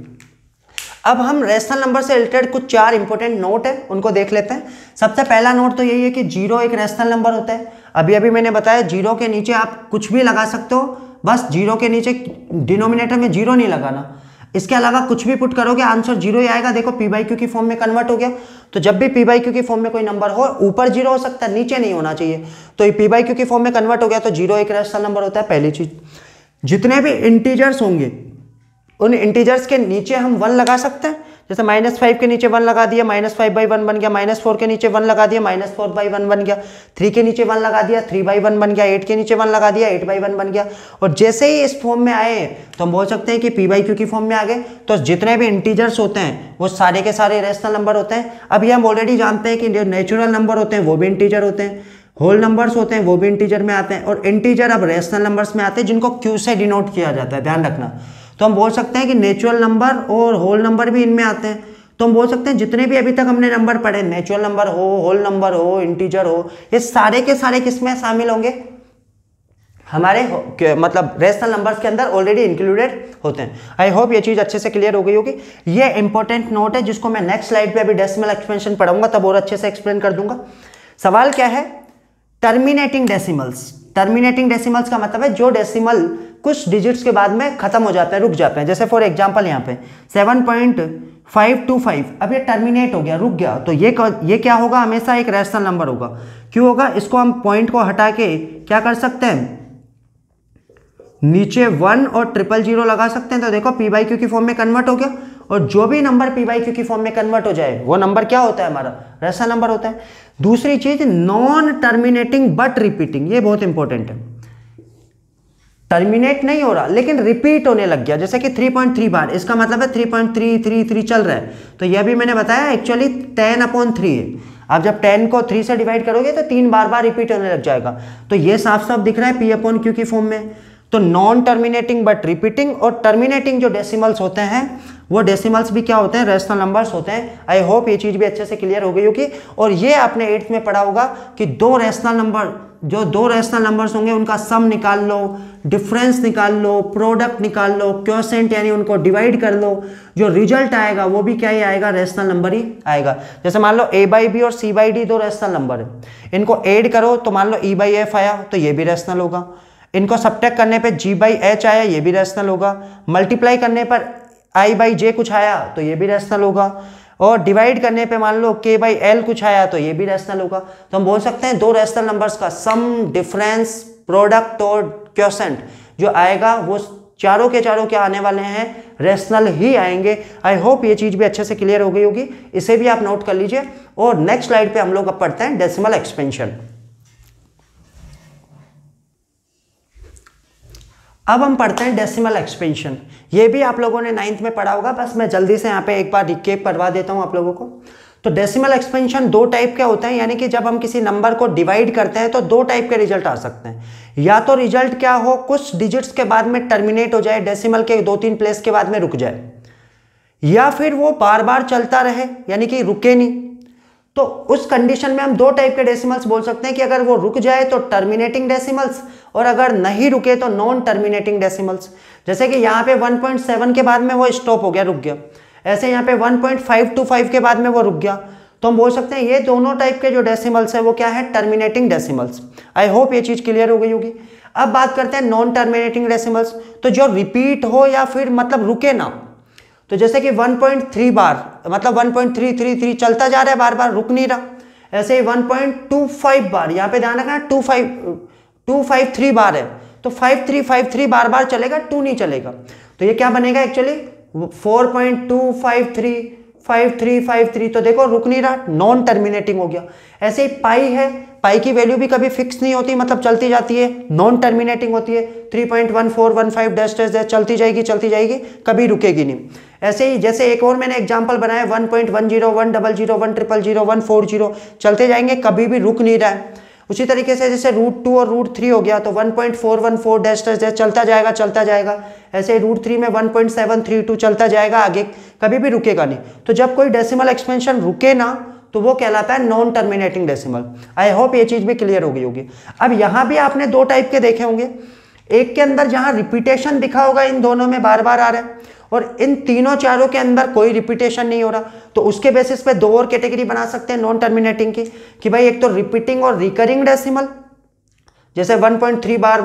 अब हम रैशनल नंबर से रिलेटेड कुछ 4 इंपॉर्टेंट नोट है, उनको देख लेते हैं। सबसे पहला नोट तो यही है कि 0 एक रैशनल नंबर होता है। अभी मैंने बताया 0 के नीचे आप कुछ भी लगा सकते हो, बस 0 के नीचे डिनोमिनेटर में 0 नहीं लगाना, इसके अलावा कुछ भी पुट करोगे आंसर 0 ही आएगा। देखो p/q की फॉर्म में कन्वर्ट हो गया, तो जब भी p/q की फॉर्म में कोई नंबर हो, ऊपर 0 हो सकता है, नीचे नहीं होना चाहिए। तो ये p/q की फॉर्म में कन्वर्ट हो गया, तो 0 एक रैशनल नंबर होता है। पहली चीज, जितने भी इंटीजर्स होंगे उन इंटीजर्स के नीचे हम 1 लगा सकते हैं। जैसे -5 के नीचे 1 लगा दिया, -5/1 बन गया, -4 के नीचे 1 लगा दिया, -4/1 बन गया, 3 के नीचे 1 लगा दिया, 3/1 बन गया, 8 के नीचे 1 लगा दिया, 8/1 बन गया। और जैसे ही इस फॉर्म में आए तो हम बोल सकते हैं कि p/q की फॉर्म में आ गए। तो जितने भी इंटीजर्स होते हैं वो सारे के सारे रेशनल नंबर होते हैं। अब ये हम ऑलरेडी जानते हैं कि जो नेचुरल नंबर होते हैं वो भी इंटीजर होते हैं, होल नंबर्स होते हैं वो भी इंटीजर में आते हैं, और इंटीजर अब रेशनल नंबर्स में आते हैं जिनको q से डिनोट किया जाता है, ध्यान रखना। तो हम बोल सकते हैं कि नेचुरल नंबर और होल नंबर भी इनमें आते हैं। तो हम बोल सकते हैं जितने भी अभी तक हमने नंबर पढ़े, नेचुरल नंबर हो, होल नंबर हो, इंटीजर हो, ये सारे के सारे किसमें शामिल होंगे, हमारे मतलब रेशनल नंबर्स के अंदर ऑलरेडी इंक्लूडेड होते हैं। आई होप ये चीज अच्छे से क्लियर हो गई होगी। ये इंपॉर्टेंट नोट है जिसको मैं नेक्स्ट स्लाइड पे अभी डेसिमल एक्सपेंशन पढ़ाऊंगा तब और अच्छे से एक्सप्लेन कर दूंगा। सवाल क्या है, टर्मिनेटिंग डेसिमल्स। टर्मिनेटिंग डेसिमल्स का मतलब है जो डेसिमल कुछ डिजिट्स के बाद में खत्म हो जाते हैं, रुक जाते हैं। जैसे फॉर एग्जांपल यहाँ पे 7.525, अब ये टर्मिनेट हो गया, रुक गया, तो ये क्या होगा, हमेशा एक रैशनल नंबर होगा। क्यों होगा, इसको हम पॉइंट को हटा के क्या कर सकते हैं, नीचे 1 और 000 लगा सकते हैं। तो देखो p/q की फॉर्म में कन्वर्ट हो गया, और जो भी नंबर p/q की फॉर्म में कन्वर्ट हो जाए वो नंबर क्या होता है, हमारा रैशनल नंबर होता है। दूसरी चीज, नॉन टर्मिनेटिंग बट रिपीटिंग, ये बहुत इंपॉर्टेंट है। टर्मिनेट नहीं हो रहा लेकिन रिपीट होने लग गया, जैसे कि 3.3 बार, इसका मतलब है 3.333 चल रहा है। तो यह भी मैंने बताया एक्चुअली 10/3 है। आप जब 10 को 3 से डिवाइड करोगे तो 3 बार रिपीट होने लग जाएगा। तो ये साफ साफ दिख रहा है p/q की फॉर्म में। तो नॉन टर्मिनेटिंग बट रिपीटिंग और टर्मिनेटिंग जो डेसिमल्स होते हैं वो डेसिमल्स भी क्या होते हैं, रैशनल नंबर्स होते हैं। आई होप ये चीज भी अच्छे से क्लियर हो गई होगी। और ये आपने 8th में पढ़ा होगा कि दो रैशनल नंबर्स होंगे उनका सम निकाल लो, डिफरेंस निकाल लो, प्रोडक्ट निकाल लो, क्वोशिएंट यानी उनको डिवाइड कर लो, जो रिजल्ट आएगा वो भी क्या ही आएगा, रैशनल नंबर ही आएगा। जैसे मान लो a/b और c/d दो रैशनल नंबर है, इनको ऐड करो तो मान लो e/f आया तो ये भी रैशनल होगा, इनको सब्ट्रैक्ट करने पे g/h आया ये भी रैशनल होगा, मल्टीप्लाई करने पर i/j कुछ आया तो ये भी रैशनल होगा, और डिवाइड करने पे मान लो k/l कुछ आया तो ये भी रैशनल होगा। तो हम बोल सकते हैं दो रैशनल नंबर्स का सम, डिफरेंस, प्रोडक्ट और क्वोशिएंट जो आएगा वो चारों के चारों क्या आने वाले हैं, रैशनल ही आएंगे। आई होप ये चीज भी अच्छे से क्लियर हो गई होगी, इसे भी आप नोट कर लीजिए। और नेक्स्ट स्लाइड पे हम लोग अब पढ़ते हैं डेसिमल एक्सपेंशन। अब हम पढ़ते हैं डेसिमल एक्सपेंशन। ये भी आप लोगों ने 9th में पढ़ा होगा, बस मैं जल्दी से यहाँ पे एक बार रिकेप करवा देता हूँ आप लोगों को। तो डेसिमल एक्सपेंशन दो टाइप के होते हैं, यानी कि जब हम किसी नंबर को डिवाइड करते हैं तो दो टाइप के रिजल्ट आ सकते हैं। या तो रिजल्ट क्या हो, कुछ डिजिट्स के बाद में टर्मिनेट हो जाए, डेसिमल के 2-3 प्लेस के बाद में रुक जाए, या फिर वो बार बार चलता रहे यानी कि रुके नहीं। तो उस कंडीशन में हम दो टाइप के डेसिमल्स बोल सकते हैं कि अगर वो रुक जाए तो टर्मिनेटिंग डेसिमल्स, और अगर नहीं रुके तो नॉन टर्मिनेटिंग डेसिमल्स। जैसे कि यहाँ पे 1.7 के बाद में वो स्टॉप हो गया, रुक गया, ऐसे यहाँ पे 1.525 के बाद में वो रुक गया। तो हम बोल सकते हैं ये दोनों टाइप के जो डेसिमल्स है वो क्या है, टर्मिनेटिंग डेसिमल्स। आई होप ये चीज क्लियर हो गई होगी। अब बात करते हैं नॉन टर्मिनेटिंग डेसिमल्स, तो जो रिपीट हो या फिर मतलब रुके ना। तो जैसे कि 1.3 बार मतलब 1.333 चलता जा रहा है, बार बार रुक नहीं रहा। ऐसे ही 1.25 बार, यहाँ पे ध्यान रखना 253 बार है, तो 5353 बार बार चलेगा, 2 नहीं चलेगा। तो ये क्या बनेगा एक्चुअली 4.2535353। तो देखो रुक नहीं रहा, नॉन टर्मिनेटिंग हो गया। ऐसे ही पाई है, पाई की वैल्यू भी कभी फिक्स नहीं होती, मतलब चलती जाती है, नॉन टर्मिनेटिंग होती है। 3.1415 डैश चलती जाएगी, कभी रुकेगी नहीं। ऐसे ही जैसे एक और मैंने एग्जांपल बनाया 1.10 100 100 100 140 चलते जाएंगे, कभी भी रुक नहीं रहा है। उसी तरीके से जैसे √2 और √3 हो गया तो 1.414 डैश चलता जाएगा। ऐसे ही √3 में 1.732 चलता जाएगा, आगे कभी भी रुकेगा नहीं। तो जब कोई डेसिमल एक्सपेंशन रुके ना तो वो कहलाता है non terminating decimal. I hope ये चीज भी क्लियर हो गई होगी। अब यहाँ भी आपने दो टाइप के देखे होंगे, एक के अंदर जहाँ रिपीटेशन दिखा होगा, इन दोनों में बार बार आ रहा है, और इन तीनों चारों के अंदर कोई रिपीटेशन नहीं हो रहा। तो उसके बेसिस पे दो और कैटेगरी बना सकते हैं नॉन टर्मिनेटिंग की, कि भाई एक तो रिपीटिंग और रिकरिंग डेसिमल, जैसे 1.3 बार,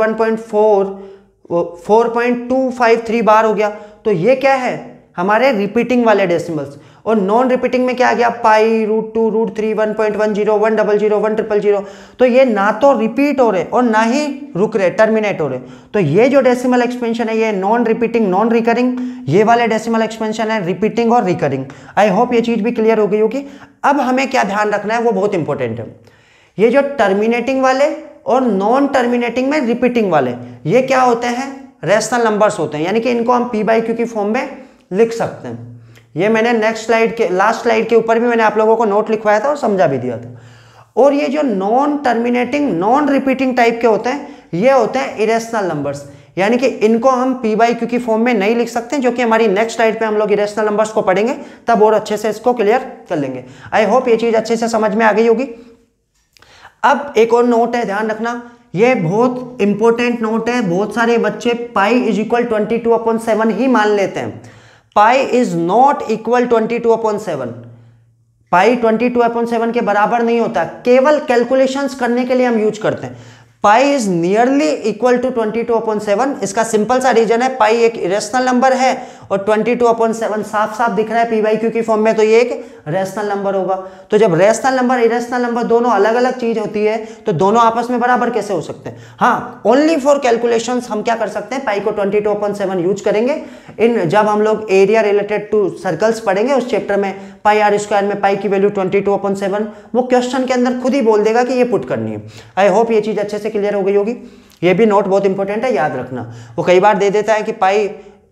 4.253 बार हो गया, तो ये क्या है, हमारे रिपीटिंग वाले डेसिमल्स। और नॉन रिपीटिंग में क्या आ गया, पाई, √2, √3, 1.10, 100, 100, तो ये ना तो रिपीट हो रहे और ना ही रुक रहे, टर्मिनेट हो रहे। तो ये जो डेसिमल एक्सपेंशन है ये नॉन रिपीटिंग, नॉन रिकरिंग, ये वाले डेसिमल एक्सपेंशन है रिपीटिंग और रिकरिंग। आई होप ये चीज भी क्लियर हो गई होगी। अब हमें क्या ध्यान रखना है वो बहुत इंपॉर्टेंट है, ये जो टर्मिनेटिंग वाले और नॉन टर्मिनेटिंग में रिपीटिंग वाले ये क्या होते हैं, रैशनल नंबर्स होते हैं, यानी कि इनको हम p/q की फॉर्म में लिख सकते हैं। ये मैंने नेक्स्ट स्लाइड के लास्ट स्लाइड के ऊपर भी मैंने आप लोगों को नोट लिखवाया था और समझा भी दिया था। और ये जो non terminating, non repeating type के होते हैं ये होते हैं इरेशनल नंबर्स, यानी कि इनको हम p/q की फॉर्म में नहीं लिख सकते, जो कि हमारी नेक्स्ट स्लाइड पे हम लोग इरेशनल नंबर्स को पढ़ेंगे तब और अच्छे से इसको क्लियर कर लेंगे। आई होप ये चीज अच्छे से समझ में आ गई होगी। अब एक और नोट है, ध्यान रखना, ये बहुत इंपॉर्टेंट नोट है। बहुत सारे बच्चे पाई इज इक्वल 22/7 ही मान लेते हैं। Pi is not equal 22/7, pi 22/7 के बराबर नहीं होता, केवल कैलकुलेशंस करने के लिए हम यूज करते हैं। Pi is nearly equal to 22/7। इसका सिंपल सा रीजन है, पाई एक इरेशनल नंबर है और 22/7 साफ साफ दिख रहा है p/q की फॉर्म में, तो ये एक रैशनल नंबर होगा। तो जब रैशनल नंबर इरेशनल नंबर दोनों अलग अलग चीज होती है तो दोनों आपस में बराबर कैसे हो सकते हैं। हाँ, ओनली फॉर कैलकुलेशंस हम क्या कर सकते हैं, पाई को 22/7 यूज करेंगे इन, जब हम लोग एरिया रिलेटेड टू सर्कल्स पढ़ेंगे उस चैप्टर में, पाई r स्क्वायर में पाई की वैल्यू 22/7 वो क्वेश्चन के अंदर खुद ही बोल देगा कि ये पुट करनी है। आई होप ये चीज अच्छे से क्लियर हो गई होगी। ये भी नोट बहुत इंपॉर्टेंट है, याद रखना। वो कई बार दे देता है कि pi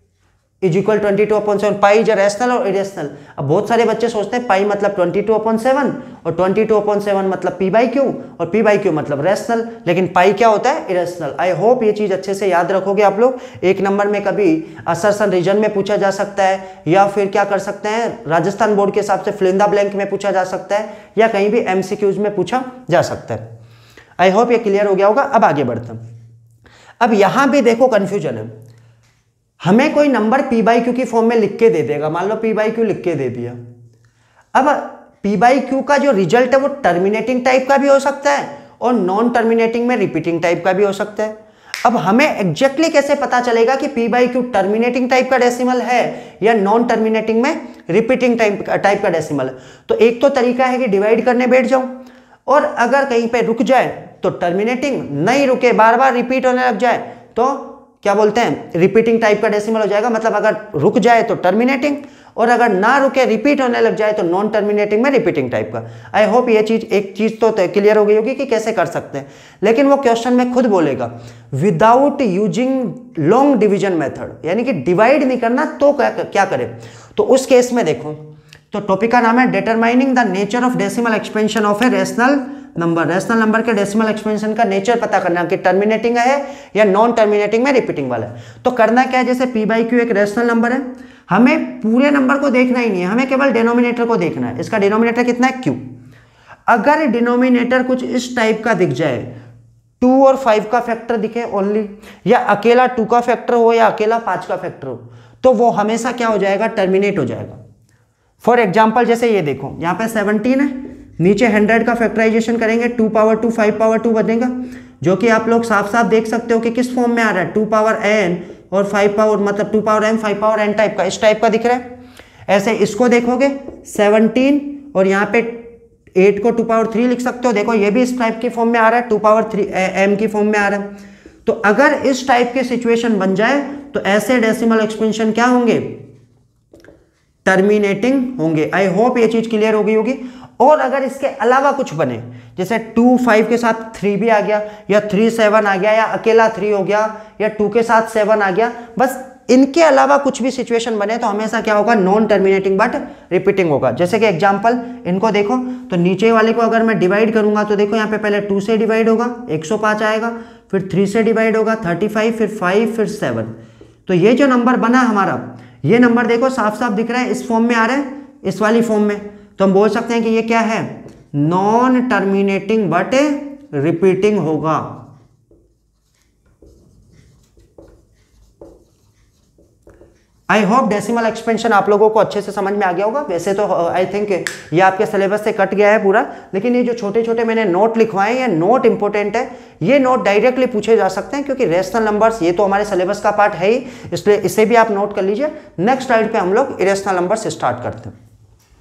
is equal 22/7, pi is rational और इरेशनल। अब बहुत सारे बच्चे सोचते हैं पाई मतलब 22/7 और 22/7 मतलब p/q और p/q मतलब रैशनल, लेकिन पाई क्या होता है, इरेशनल। आई होप ये चीज अच्छे से याद रखोगे आप लोग। एक नंबर में कभी असर्शन रीजन में पूछा जा सकता है, या फिर क्या कर सकते हैं, राजस्थान बोर्ड के हिसाब से फिल इन द ब्लैंक में पूछा जा सकता है, या कहीं भी MCQs में पूछा जा सकता है। आई होप ये क्लियर हो गया होगा। अब आगे बढ़ते हैं। अब यहां भी देखो कंफ्यूजन है, हमें कोई नंबर p/q की फॉर्म में लिख के दे देगा, मान लो p/q लिख के दे दिया। अब p/q का जो रिजल्ट है वो टर्मिनेटिंग टाइप का भी हो सकता है और नॉन टर्मिनेटिंग में रिपीटिंग टाइप का भी हो सकता है। अब हमें एग्जैक्टली कैसे पता चलेगा कि p/q टर्मिनेटिंग टाइप का डेसिमल है या नॉन टर्मिनेटिंग में रिपीटिंग टाइप का डेसिमल है। तो एक तो तरीका है कि डिवाइड करने बैठ जाऊं, और अगर कहीं पे रुक जाए तो टर्मिनेटिंग, नहीं रुके बार बार रिपीट होने लग जाए तो क्या बोलते हैं, रिपीटिंग टाइप का डेसिमल हो जाएगा। मतलब अगर रुक जाए तो टर्मिनेटिंग, और अगर ना रुके रिपीट होने लग जाए तो नॉन टर्मिनेटिंग में रिपीटिंग टाइप का। आई होप ये चीज, एक चीज तो क्लियर हो गई होगी कि कैसे कर सकते हैं। लेकिन वो क्वेश्चन में खुद बोलेगा without using long division method, यानी कि डिवाइड नहीं करना तो क्या करें। तो उस केस में देखो, तो टॉपिक का नाम है determining the nature of decimal expansion of a rational number. Rational number के डेसिमल एक्सपेंशन का नेचर पता करना कि टर्मिनेटिंग है या नॉन टर्मिनेटिंग में रिपीटिंग वाला है। तो करना क्या है, जैसे p/q एक रैशनल नंबर है, हमें पूरे नंबर को देखना ही नहीं है, हमें केवल डिनोमिनेटर को देखना है। इसका डिनोमिनेटर कितना है, q। अगर डिनोमिनेटर कुछ इस टाइप का दिख जाए, 2 और 5 का फैक्टर दिखे ओनली, या अकेला 2 का फैक्टर हो या अकेला 5 का फैक्टर हो, तो वो हमेशा क्या हो जाएगा, टर्मिनेट हो जाएगा। फॉर एग्जाम्पल जैसे ये देखो, यहाँ पे 17 है, नीचे 100 का फैक्टराइजेशन करेंगे, 2/2 5/2 बनेगा, जो कि आप लोग साफ साफ देख सकते हो कि किस फॉर्म में आ रहा है, 2n और 5 मतलब 2m 5n टाइप का, इस टाइप का दिख रहा है। ऐसे इसको देखोगे 17 और यहाँ पे 8 को 2/3 लिख सकते हो, देखो ये भी इस टाइप की फॉर्म में आ रहा है, 2/3 की फॉर्म में आ रहा है। तो अगर इस टाइप की सिचुएशन बन जाए तो ऐसे डेसिमल एक्सपेंशन क्या होंगे, टर्मिनेटिंग होंगे। आई होप ये चीज क्लियर हो गई होगी। और अगर इसके अलावा कुछ बने, जैसे 2 5 के साथ 3 भी आ गया, या 3 7 आ गया, या अकेला 3 हो गया, या 2 के साथ 7 आ गया, बस इनके अलावा कुछ भी सिचुएशन बने तो हमेशा क्या होगा, नॉन टर्मिनेटिंग बट रिपीटिंग होगा। जैसे कि एग्जांपल इनको देखो, तो नीचे वाले को अगर मैं डिवाइड करूंगा तो देखो यहाँ पे पहले 2 से डिवाइड होगा 105 आएगा, फिर 3 से डिवाइड होगा 35, फिर 5, फिर 7। तो ये जो नंबर बना हमारा, ये नंबर देखो साफ साफ दिख रहा है, इस फॉर्म में आ रहा है, इस वाली फॉर्म में। तो हम बोल सकते हैं कि ये क्या है, नॉन टर्मिनेटिंग बट रिपीटिंग होगा। आई होप डेसिमल एक्सपेंशन आप लोगों को अच्छे से समझ में आ गया होगा। वैसे तो आई थिंक ये आपके सिलेबस से कट गया है पूरा, लेकिन ये जो छोटे छोटे मैंने नोट लिखवाए ये नोट इंपॉर्टेंट है। ये नोट डायरेक्टली पूछे जा सकते हैं क्योंकि रेशनल नंबर्स ये तो हमारे सिलेबस का पार्ट है ही, इसलिए इसे भी आप नोट कर लीजिए। नेक्स्ट स्लाइड पे हम लोग इरेशनल नंबर्स स्टार्ट करते हैं।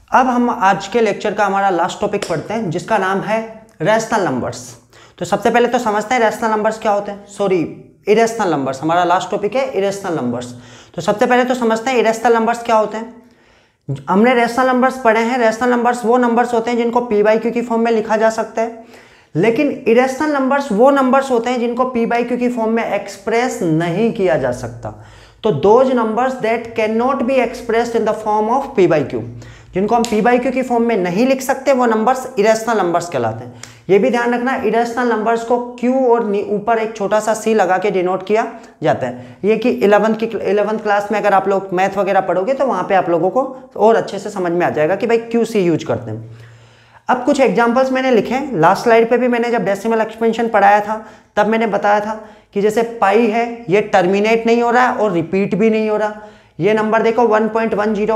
अब हम आज के लेक्चर का हमारा लास्ट टॉपिक पढ़ते हैं जिसका नाम है रैशनल नंबर्स। तो सबसे पहले तो समझते हैं रैशनल नंबर्स क्या होते हैं, सॉरी इरेशनल नंबर्स। हमारा लास्ट टॉपिक है इरेशनल नंबर्स। तो सबसे पहले तो समझते हैं इरेशनल नंबर्स क्या होते हैं। हमने रैशनल नंबर्स पढ़े हैं। रैशनल नंबर्स वो नंबर्स होते हैं जिनको पी बाई क्यू की फॉर्म में लिखा जा सकता है, लेकिन इरेशनल नंबर्स वो नंबर्स होते हैं जिनको पी बाई क्यू की फॉर्म में एक्सप्रेस नहीं किया जा सकता। तो those numbers that can not be expressed in the form of p by q, जिनको हम पी बाई क्यू की फॉर्म में नहीं लिख सकते, वो नंबर्स इरेशनल नंबर्स कहलाते हैं। ये भी ध्यान रखना, इरेशनल नंबर्स को क्यू और ऊपर एक छोटा सा सी लगा के डिनोट किया जाता है। ये कि 11th क्लास में अगर आप लोग मैथ वगैरह पढ़ोगे तो वहाँ पे आप लोगों को और अच्छे से समझ में आ जाएगा कि भाई क्यू सी यूज करते हैं। अब कुछ एग्जाम्पल्स मैंने लिखे हैं। लास्ट स्लाइड पे भी मैंने जब डेसिमल एक्सपेंशन पढ़ाया था तब मैंने बताया था कि जैसे पाई है, ये टर्मिनेट नहीं हो रहा है और रिपीट भी नहीं हो रहा। ये नंबर देखो 1.10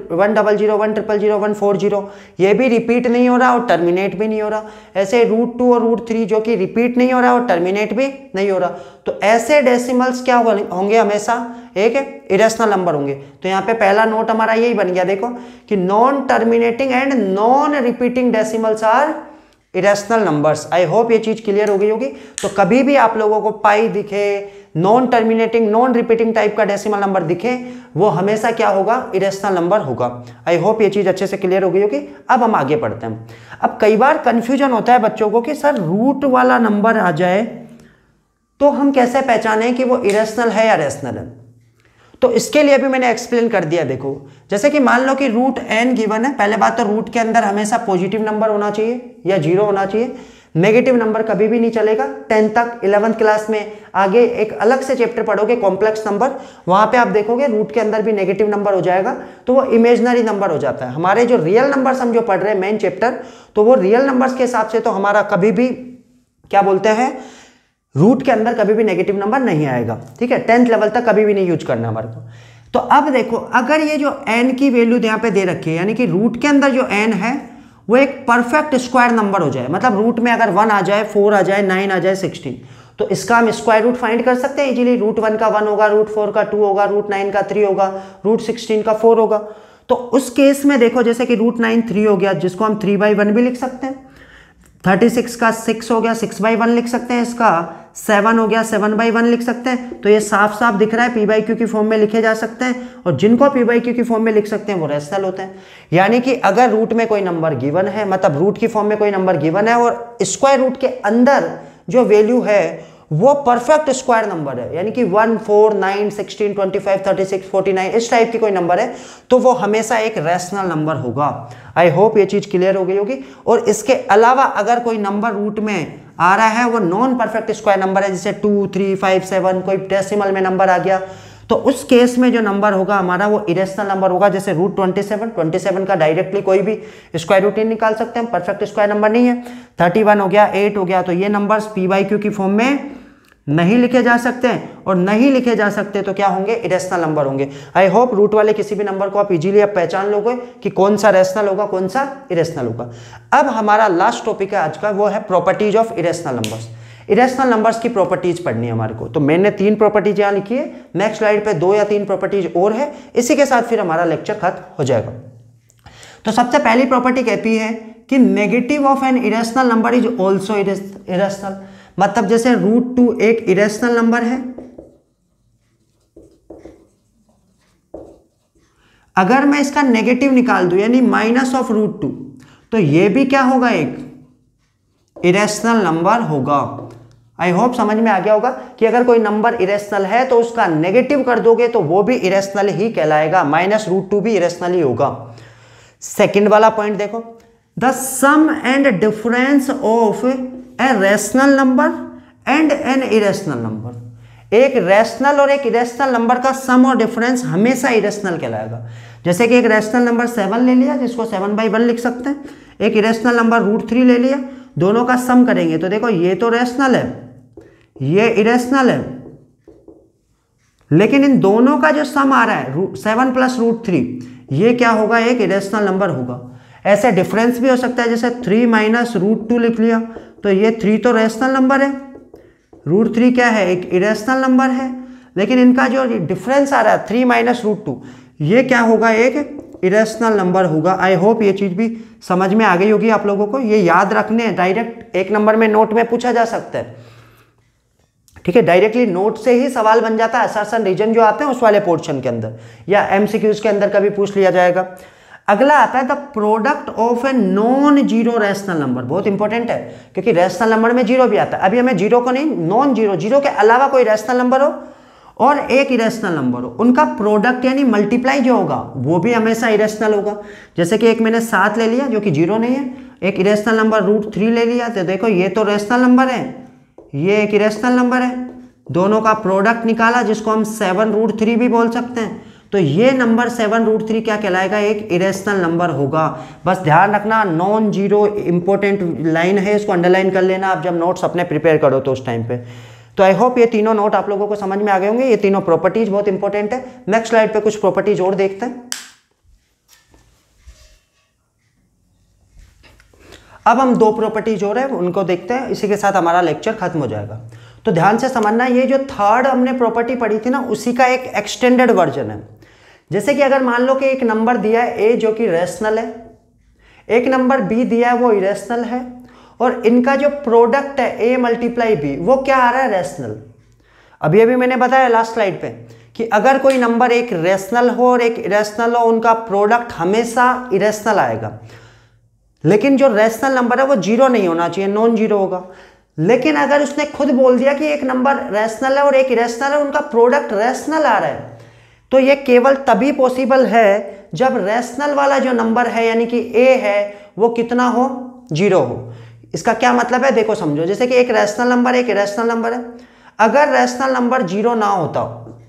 100 140 ये भी रिपीट नहीं हो रहा और टर्मिनेट भी नहीं हो रहा। ऐसे √2 और √3 जो कि रिपीट नहीं हो रहा और टर्मिनेट भी नहीं हो रहा। तो ऐसे डेसिमल्स क्या होंगे, हमेशा एक इरेशनल नंबर होंगे। तो यहाँ पे पहला नोट हमारा यही बन गया, देखो कि non terminating and non repeating decimals are irrational numbers. I hope ये चीज क्लियर हो गई होगी। तो कभी भी आप लोगों को पाई दिखे, non terminating non repeating type का डेसिमल नंबर दिखे, वो हमेशा क्या होगा, इरेशनल नंबर होगा। आई होप ये चीज अच्छे से क्लियर हो गई होगी। अब हम आगे बढ़ते हैं। अब कई बार कंफ्यूजन होता है बच्चों को कि सर रूट वाला नंबर आ जाए तो हम कैसे पहचानें कि वो इरेशनल है या रैशनल है। तो इसके लिए भी मैंने एक्सप्लेन कर दिया। देखो जैसे कि मान लो कि √n गिवन है। पहले बात तो रूट के अंदर हमेशा पॉजिटिव नंबर होना चाहिए या 0 होना चाहिए। नेगेटिव नंबर कभी भी नहीं चलेगा। 10 तक 11th क्लास में आगे एक अलग से चैप्टर पढ़ोगे कॉम्प्लेक्स नंबर, वहां पे आप देखोगे रूट के अंदर भी नेगेटिव नंबर हो जाएगा तो वो इमेजिनरी नंबर हो जाता है। हमारे जो रियल नंबर्स हम जो पढ़ रहे हैं मेन चैप्टर, तो वो रियल नंबर्स के हिसाब से तो हमारा कभी भी क्या बोलते हैं, रूट के अंदर कभी भी नेगेटिव नंबर नहीं आएगा। ठीक है, 10th लेवल तक कभी भी नहीं यूज करना हमारे को। तो अब देखो अगर ये जो n की वैल्यू यहाँ पे दे रखी है, यानी कि रूट के अंदर जो n है वो एक परफेक्ट स्क्वायर नंबर हो जाए, मतलब रूट में अगर 1 आ जाए, 4 आ जाए, 9 आ जाए, 16, तो इसका हम स्क्वायर रूट फाइंड कर सकते हैं इजीली। √1 का 1 होगा, √4 का 2 होगा, √9 का 3 होगा, √16 का 4 होगा। तो उस केस में देखो जैसे कि √9 3 हो गया, जिसको हम 3/1 भी लिख सकते हैं। 36 का 6 हो गया, 6/1 लिख सकते हैं। इसका 7 हो गया, 7/1 लिख सकते हैं। तो ये साफ साफ दिख रहा है पी बाई क्यू की फॉर्म में लिखे जा सकते हैं, और जिनको पी बाई क्यू की फॉर्म में लिख सकते हैं वो रैशनल होते हैं। यानी कि अगर रूट में कोई नंबर गिवन है, मतलब रूट की फॉर्म में कोई नंबर गिवन है और स्क्वायर रूट के अंदर जो वैल्यू है वो परफेक्ट स्क्वायर नंबर है, यानी कि 1, 4, 9, 16, 25, 36, 49 इस टाइप की कोई नंबर है, तो वो हमेशा एक रैशनल नंबर होगा। आई होप ये चीज क्लियर हो गई होगी। और इसके अलावा अगर कोई नंबर रूट में आ रहा है वो नॉन परफेक्ट स्क्वायर नंबर है, जैसे 2, 3, 5, 7 कोई डेसिमल में नंबर आ गया, तो उस केस में जो नंबर होगा हमारा वो इरेशनल नंबर होगा। जैसे √27 का डायरेक्टली कोई भी स्क्वायर रूट नहीं निकाल सकते हम, परफेक्ट स्क्वायर नंबर नहीं है। 31 हो गया, 8 हो गया, तो ये नंबर्स पी बाई क्यू की फॉर्म में नहीं लिखे जा सकते हैं, और नहीं लिखे जा सकते तो क्या होंगे, इरेशनल नंबर होंगे। आई होप रूट वाले किसी भी नंबर को आप इजीली आप पहचान लोगे कि कौन सा रैशनल होगा, कौन सा इरेशनल होगा। अब हमारा लास्ट टॉपिक है आज का, वो है properties of irrational numbers. Irrational numbers की प्रॉपर्टीज पढ़नी है हमारे को। तो मैंने 3 प्रॉपर्टीज यहाँ लिखी है, नेक्स्ट स्लाइड पे 2 या 3 प्रॉपर्टीज और है, इसी के साथ फिर हमारा लेक्चर खत्म हो जाएगा। तो सबसे पहली प्रॉपर्टी कहती है कि negative of an irrational number is also irrational. मतलब जैसे √2 एक इरेशनल नंबर है, अगर मैं इसका नेगेटिव निकाल दूं यानी -√2, तो ये भी क्या होगा, एक इरेशनल नंबर होगा। आई होप समझ में आ गया होगा कि अगर कोई नंबर इरेशनल है तो उसका नेगेटिव कर दोगे तो वो भी इरेशनल ही कहलाएगा, -√2 भी इरेशनल ही होगा। सेकंड वाला पॉइंट देखो, the sum and difference of a rational number and an irrational number. एक रैशनल और एक इरेशनल नंबर का सम और डिफरेंस हमेशा इरेशनल कहलाएगा। जैसे कि एक रैशनल नंबर 7 ले लिया, जिसको 7/1 लिख सकते हैं, एक इरेशनल नंबर √3 ले लिया, दोनों का सम करेंगे तो देखो ये तो रैशनल है, ये इरेशनल है, लेकिन इन दोनों का जो सम आ रहा है 7 + √3, ये क्या होगा, एक इरेशनल नंबर होगा। ऐसे डिफरेंस भी हो सकता है, जैसे 3 - √2 लिख लिया, तो ये 3 तो रैशनल नंबर है, √3 क्या है, एक इरेशनल नंबर है, लेकिन इनका जो डिफरेंस आ रहा है 3 - √2, ये क्या होगा, एक इरेशनल नंबर होगा। आई होप ये चीज़ भी समझ में आ गई होगी आप लोगों को। ये याद रखने डायरेक्ट एक नंबर में नोट में पूछा जा सकता है, ठीक है, डायरेक्टली नोट से ही सवाल बन जाता है असर्शन रीजन जो आते हैं उस वाले पोर्शन के अंदर, या एमसीक्यूज के अंदर कभी पूछ लिया जाएगा। अगला आता है the product of a non zero rational number. बहुत इंपॉर्टेंट है क्योंकि रैशनल नंबर में जीरो भी आता है। अभी हमें जीरो को नहीं, नॉन जीरो, जीरो के अलावा कोई रैशनल नंबर हो और एक इरेशनल नंबर हो, उनका प्रोडक्ट यानी मल्टीप्लाई जो होगा वो भी हमेशा इरेशनल होगा। जैसे कि एक मैंने 7 ले लिया जो कि जीरो नहीं है, एक इरेशनल नंबर √3 ले लिया, तो देखो ये तो रेशनल नंबर है, ये एक इरेशनल नंबर है, दोनों का प्रोडक्ट निकाला जिसको हम 7√3 भी बोल सकते हैं, तो ये नंबर 7√3 क्या कहलाएगा, एक इरेशनल नंबर होगा। बस ध्यान रखना नॉन जीरो इंपॉर्टेंट लाइन है, इसको अंडरलाइन कर लेना आप जब नोट्स अपने प्रिपेयर करो तो उस टाइम पे। तो आई होप ये तीनों नोट आप लोगों को समझ में आ गए होंगे। ये तीनों प्रॉपर्टीज बहुत इंपॉर्टेंट है। नेक्स्ट स्लाइड पे कुछ प्रॉपर्टीज और देखते हैं। अब हम 2 प्रॉपर्टीज और है उनको देखते हैं, इसी के साथ हमारा लेक्चर खत्म हो जाएगा। तो ध्यान से समझना, ये जो थर्ड हमने प्रॉपर्टी पढ़ी थी ना उसी का एक एक्सटेंडेड वर्जन है। जैसे कि अगर मान लो कि एक नंबर दिया है ए जो कि रेशनल है, एक नंबर बी दिया है वो इरेशनल है, और इनका जो प्रोडक्ट है ए मल्टीप्लाई बी वो क्या आ रहा है, रेशनल। अभी अभी मैंने बताया लास्ट स्लाइड पे कि अगर कोई नंबर एक रेशनल हो और एक इरेशनल हो, उनका प्रोडक्ट हमेशा इरेशनल आएगा। लेकिन जो रेशनल नंबर है वो जीरो नहीं होना चाहिए, नॉन जीरो होगा। लेकिन अगर उसने खुद बोल दिया कि एक नंबर रेशनल है और एक इरेशनल है, उनका प्रोडक्ट रेशनल आ रहा है, तो ये केवल तभी पॉसिबल है जब रेशनल वाला जो नंबर है यानी कि ए है वो कितना हो, जीरो हो। इसका क्या मतलब है देखो समझो, जैसे कि एक रैशनल नंबर एक इरेशनल नंबर है, अगर रैशनल नंबर जीरो ना होता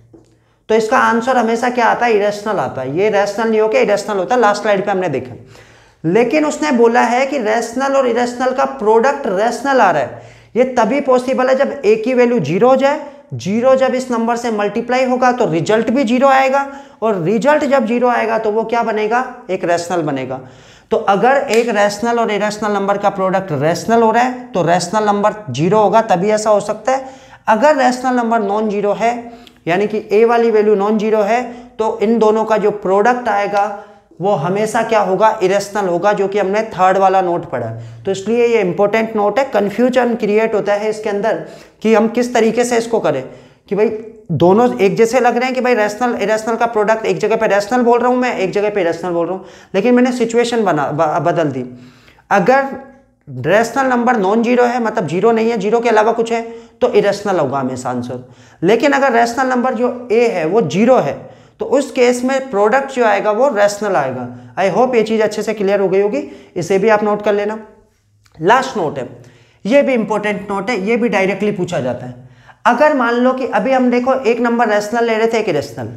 तो इसका आंसर हमेशा क्या आता है, इरेशनल आता है। ये रैशनल नहीं होकर इरेशनल होता है, लास्ट स्लाइड पे हमने देखा। लेकिन उसने बोला है कि रैशनल और इरेशनल का प्रोडक्ट रैशनल आ रहा है, ये तभी पॉसिबल है जब ए की वैल्यू जीरो हो जाए। जीरो जब इस नंबर से मल्टीप्लाई होगा तो रिजल्ट भी जीरो आएगा, और रिजल्ट जब जीरो आएगा तो वो क्या बनेगा, एक रैशनल बनेगा। तो अगर एक रैशनल और इरेशनल नंबर का प्रोडक्ट रैशनल हो रहा है तो रैशनल नंबर जीरो होगा, तभी ऐसा हो सकता है। अगर रैशनल नंबर नॉन जीरो है यानी कि ए वाली वैल्यू नॉन जीरो है, तो इन दोनों का जो प्रोडक्ट आएगा वो हमेशा क्या होगा, इरेशनल होगा, जो कि हमने थर्ड वाला नोट पढ़ा। तो इसलिए ये इंपॉर्टेंट नोट है। कन्फ्यूजन क्रिएट होता है इसके अंदर कि हम किस तरीके से इसको करें, कि भाई दोनों एक जैसे लग रहे हैं कि भाई रैशनल इरेशनल का प्रोडक्ट, एक जगह पे रैशनल बोल रहा हूं मैं, एक जगह पे इरेशनल बोल रहा हूं, लेकिन मैंने सिचुएशन बदल दी। अगर रैशनल नंबर नॉन जीरो है मतलब जीरो नहीं है, जीरो के अलावा कुछ है, तो इरेशनल होगा हमेशा आंसर। लेकिन अगर रैशनल नंबर जो ए है वो जीरो है तो उस केस में प्रोडक्ट जो आएगा वो रैशनल आएगा। आई होप ये चीज अच्छे से क्लियर हो गई होगी, इसे भी आप नोट कर लेना। लास्ट नोट है, ये भी इंपॉर्टेंट नोट है, ये भी डायरेक्टली पूछा जाता है। अगर मान लो कि अभी हम देखो एक नंबर रैशनल ले रहे थे एक इरेशनल,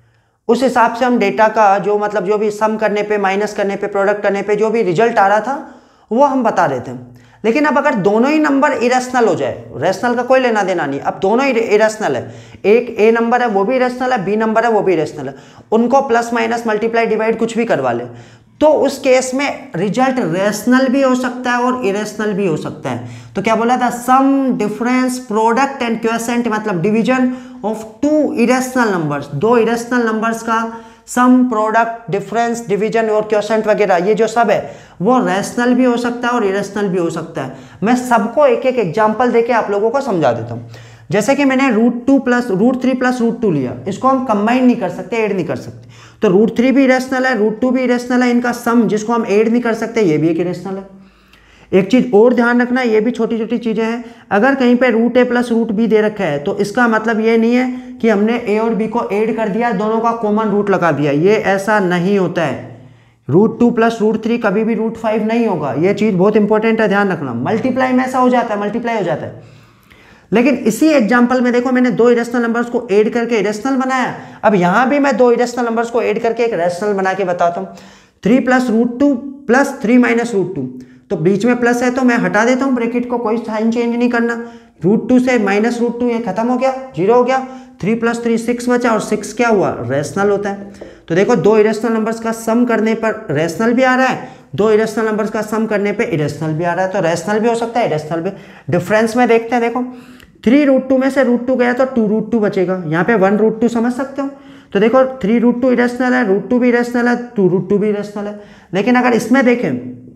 उस हिसाब से हम डेटा का जो मतलब जो भी सम करने पे, माइनस करने पे, प्रोडक्ट करने पे जो भी रिजल्ट आ रहा था वो हम बता रहे थे। लेकिन अब अगर दोनों ही नंबर इरेशनल हो जाए, रैशनल का कोई लेना देना नहीं, अब दोनों ही इरेशनल है, एक ए नंबर है वो भी इरेशनल है, बी नंबर है वो भी इरेशनल है, उनको प्लस माइनस मल्टीप्लाई डिवाइड कुछ भी करवा ले, तो उस केस में रिजल्ट रैशनल भी हो सकता है और इरेशनल भी हो सकता है। तो क्या बोला था, sum difference product and quotient मतलब division of two irrational numbers, दो इरेशनल नंबर्स का सम, प्रोडक्ट, डिफरेंस, डिवीजन और क्वोशिएंट वगैरह ये जो सब है वो रैशनल भी हो सकता है और इरेशनल भी हो सकता है। मैं सबको एक एक एग्जांपल देके आप लोगों को समझा देता हूँ। जैसे कि मैंने √3 प्लस √2 लिया, इसको हम कंबाइन नहीं कर सकते, ऐड नहीं कर सकते, तो √3 भी इरेशनल है, √2 भी इरेशनल है, इनका सम जिसको हम ऐड नहीं कर सकते ये भी एक इरेशनल है। एक चीज और ध्यान रखना, ये भी छोटी छोटी चीजें हैं, अगर कहीं पे √a प्लस √b दे रखा है तो इसका मतलब ये नहीं है कि हमने a और b को ऐड कर दिया, दोनों का कॉमन रूट लगा दिया, ये ऐसा नहीं होता है। √2 प्लस √3 कभी भी √5 नहीं होगा, ये चीज बहुत इंपॉर्टेंट है, ध्यान रखना। मल्टीप्लाई में ऐसा हो जाता है, मल्टीप्लाई हो जाता है। लेकिन इसी एग्जांपल में देखो मैंने दो इरेशनल नंबर्स को ऐड करके इरेशनल बनाया, अब यहां भी मैं दो इरेशनल नंबर्स को ऐड करके एक रैशनल बना के बताता हूं। 3 प्लस √2 प्लस 3 माइनस √2, तो बीच में प्लस है तो मैं हटा देता हूं ब्रैकेट को, कोई साइन चेंज नहीं करना। √2 से माइनस √2 ये खत्म हो गया, जीरो हो गया। 3 प्लस 3 6 बचा, और 6 क्या हुआ, रैशनल होता है। तो देखो दो इरेशनल नंबर्स का सम करने पर रैशनल भी आ रहा है, दो इरेशनल नंबर्स का सम करने पे इरेशनल भी आ रहा है, तो रैशनल भी हो सकता है, इरेशनल भी। डिफरेंस में देखते हैं, देखो 3 √2 में से √2 गया तो 2 √2 बचेगा, यहाँ पे 1 √2 समझ सकते हो, तो देखो 3√2 इरेशनल है, √2 भी इरेशनल है, 2√2 भी इरेशनल है। लेकिन अगर इसमें देखें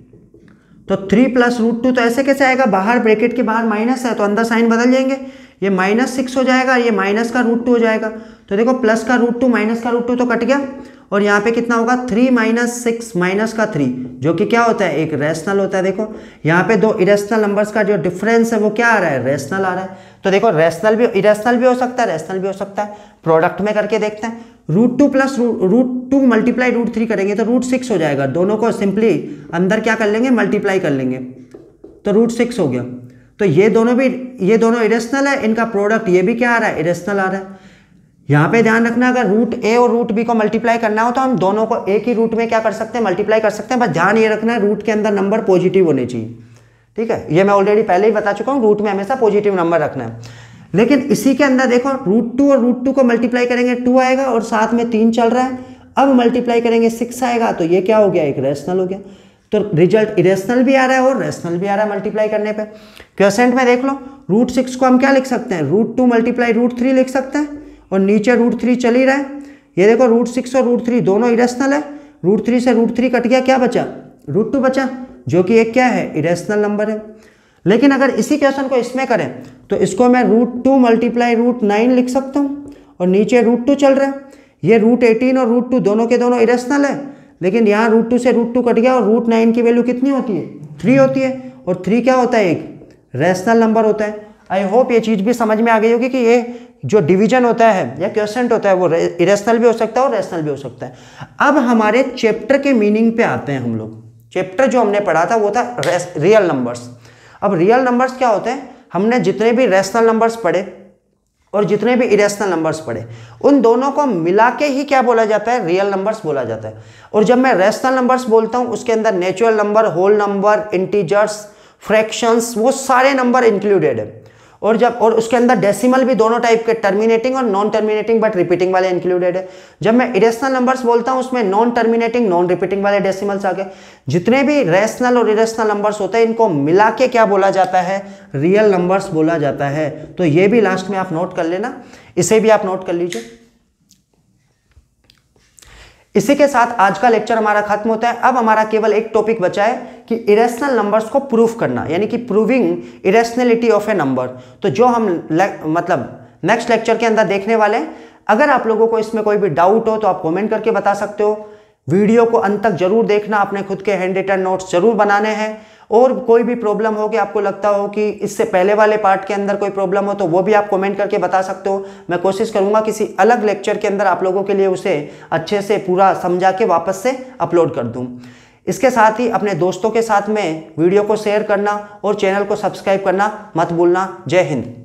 तो 3 + √2 तो ऐसे कैसे आएगा, बाहर ब्रैकेट के बाहर माइनस है तो अंदर साइन बदल जाएंगे, ये -6 हो जाएगा, ये माइनस का √2 हो जाएगा। तो देखो प्लस का √2 माइनस का √2 तो कट गया, और यहाँ पे कितना होगा 3 - 6 माइनस का 3, जो कि क्या होता है, एक रैशनल होता है। देखो यहाँ पे दो इरेशनल नंबर्स का जो डिफरेंस है वो क्या आ रहा है, रैशनल आ रहा है। तो देखो रैशनल भी इरेशनल भी हो सकता है, रैशनल भी हो सकता है। प्रोडक्ट में करके देखते हैं, √2 + √2 मल्टीप्लाई √3 करेंगे तो √6 हो जाएगा। दोनों को सिंपली अंदर क्या कर लेंगे, मल्टीप्लाई कर लेंगे, तो √6 हो गया। तो ये दोनों इरेशनल है, इनका प्रोडक्ट ये भी क्या आ रहा है, इरेशनल आ रहा है। यहाँ पे ध्यान रखना, अगर √a और √b को मल्टीप्लाई करना हो तो हम दोनों को एक ही रूट में क्या कर सकते हैं, मल्टीप्लाई कर सकते हैं। बस ध्यान ये रखना है रूट के अंदर नंबर पॉजिटिव होने चाहिए, ठीक है। ये मैं ऑलरेडी पहले ही बता चुका हूँ, रूट में हमेशा पॉजिटिव नंबर रखना है। लेकिन इसी के अंदर देखो √2 और √2 को मल्टीप्लाई करेंगे 2 आएगा, और साथ में 3 चल रहा है। अब मल्टीप्लाई करेंगे 6 आएगा, तो ये क्या हो गया, एक रैशनल हो गया। तो रिजल्ट इरेशनल भी आ रहा है और रैशनल भी आ रहा है मल्टीप्लाई करने पे। क्वेश्चन में देख लो, √6 को हम क्या लिख सकते हैं, √2 × √3 लिख सकते हैं, और नीचे √3 चल ही रहा है। ये देखो √6 और √3 दोनों इरेशनल है, √3 से √3 कट गया, क्या बचा, √2 बचा, जो कि एक क्या है, इरेशनल नंबर है। लेकिन अगर इसी क्वेश्चन को इसमें करें तो इसको मैं √2 × √9 लिख सकता हूँ, और नीचे √2 चल रहा है। ये √18 और √2 दोनों के दोनों इरेशनल है, लेकिन यहाँ √2 से √2 कट गया, और √9 की वैल्यू कितनी होती है, 3 होती है, और 3 क्या होता है, एक रैशनल नंबर होता है। आई होप ये चीज़ भी समझ में आ गई होगी कि ये जो डिवीजन होता है या क्वेश्चन होता है वो इरेशनल भी हो सकता है और रैशनल भी हो सकता है। अब हमारे चैप्टर के मीनिंग पे आते हैं हम लोग। चैप्टर जो हमने पढ़ा था वो था रियल नंबर्स। अब रियल नंबर्स क्या होते हैं, हमने जितने भी रैशनल नंबर्स पढ़े और जितने भी इरेशनल नंबर्स पढ़े, उन दोनों को मिला के ही क्या बोला जाता है, रियल नंबर्स बोला जाता है। और जब मैं रैशनल नंबर्स बोलता हूँ उसके अंदर natural number, whole number, integers, fractions, वो सारे नंबर इंक्लूडेड है। और उसके अंदर डेसिमल भी दोनों टाइप के, टर्मिनेटिंग और नॉन टर्मिनेटिंग बट रिपीटिंग वाले इंक्लूडेड है। जब मैं इरेशनल नंबर्स बोलता हूं उसमें नॉन टर्मिनेटिंग, नॉन रिपीटिंग वाले डेसिमल्स आ गए। जितने भी रैशनल और इरेशनल नंबर्स होते हैं इनको मिला के क्या बोला जाता है, रियल नंबर्स बोला जाता है। तो ये भी लास्ट में आप नोट कर लेना, इसे भी आप नोट कर लीजिए। इसी के साथ आज का लेक्चर हमारा खत्म होता है। अब हमारा केवल एक टॉपिक बचा है कि इरेशनल नंबर्स को प्रूफ करना, यानी कि proving irrationality of a number. तो जो हम नेक्स्ट लेक्चर के अंदर देखने वाले हैं। अगर आप लोगों को इसमें कोई भी डाउट हो तो आप कमेंट करके बता सकते हो। वीडियो को अंत तक जरूर देखना, अपने खुद के हैंड रिटन नोट्स जरूर बनाने हैं। और कोई भी प्रॉब्लम हो कि आपको लगता हो कि इससे पहले वाले पार्ट के अंदर कोई प्रॉब्लम हो तो वो भी आप कमेंट करके बता सकते हो। मैं कोशिश करूंगा किसी अलग लेक्चर के अंदर आप लोगों के लिए उसे अच्छे से पूरा समझा के वापस से अपलोड कर दूं। इसके साथ ही अपने दोस्तों के साथ में वीडियो को शेयर करना और चैनल को सब्सक्राइब करना मत भूलना। जय हिंद।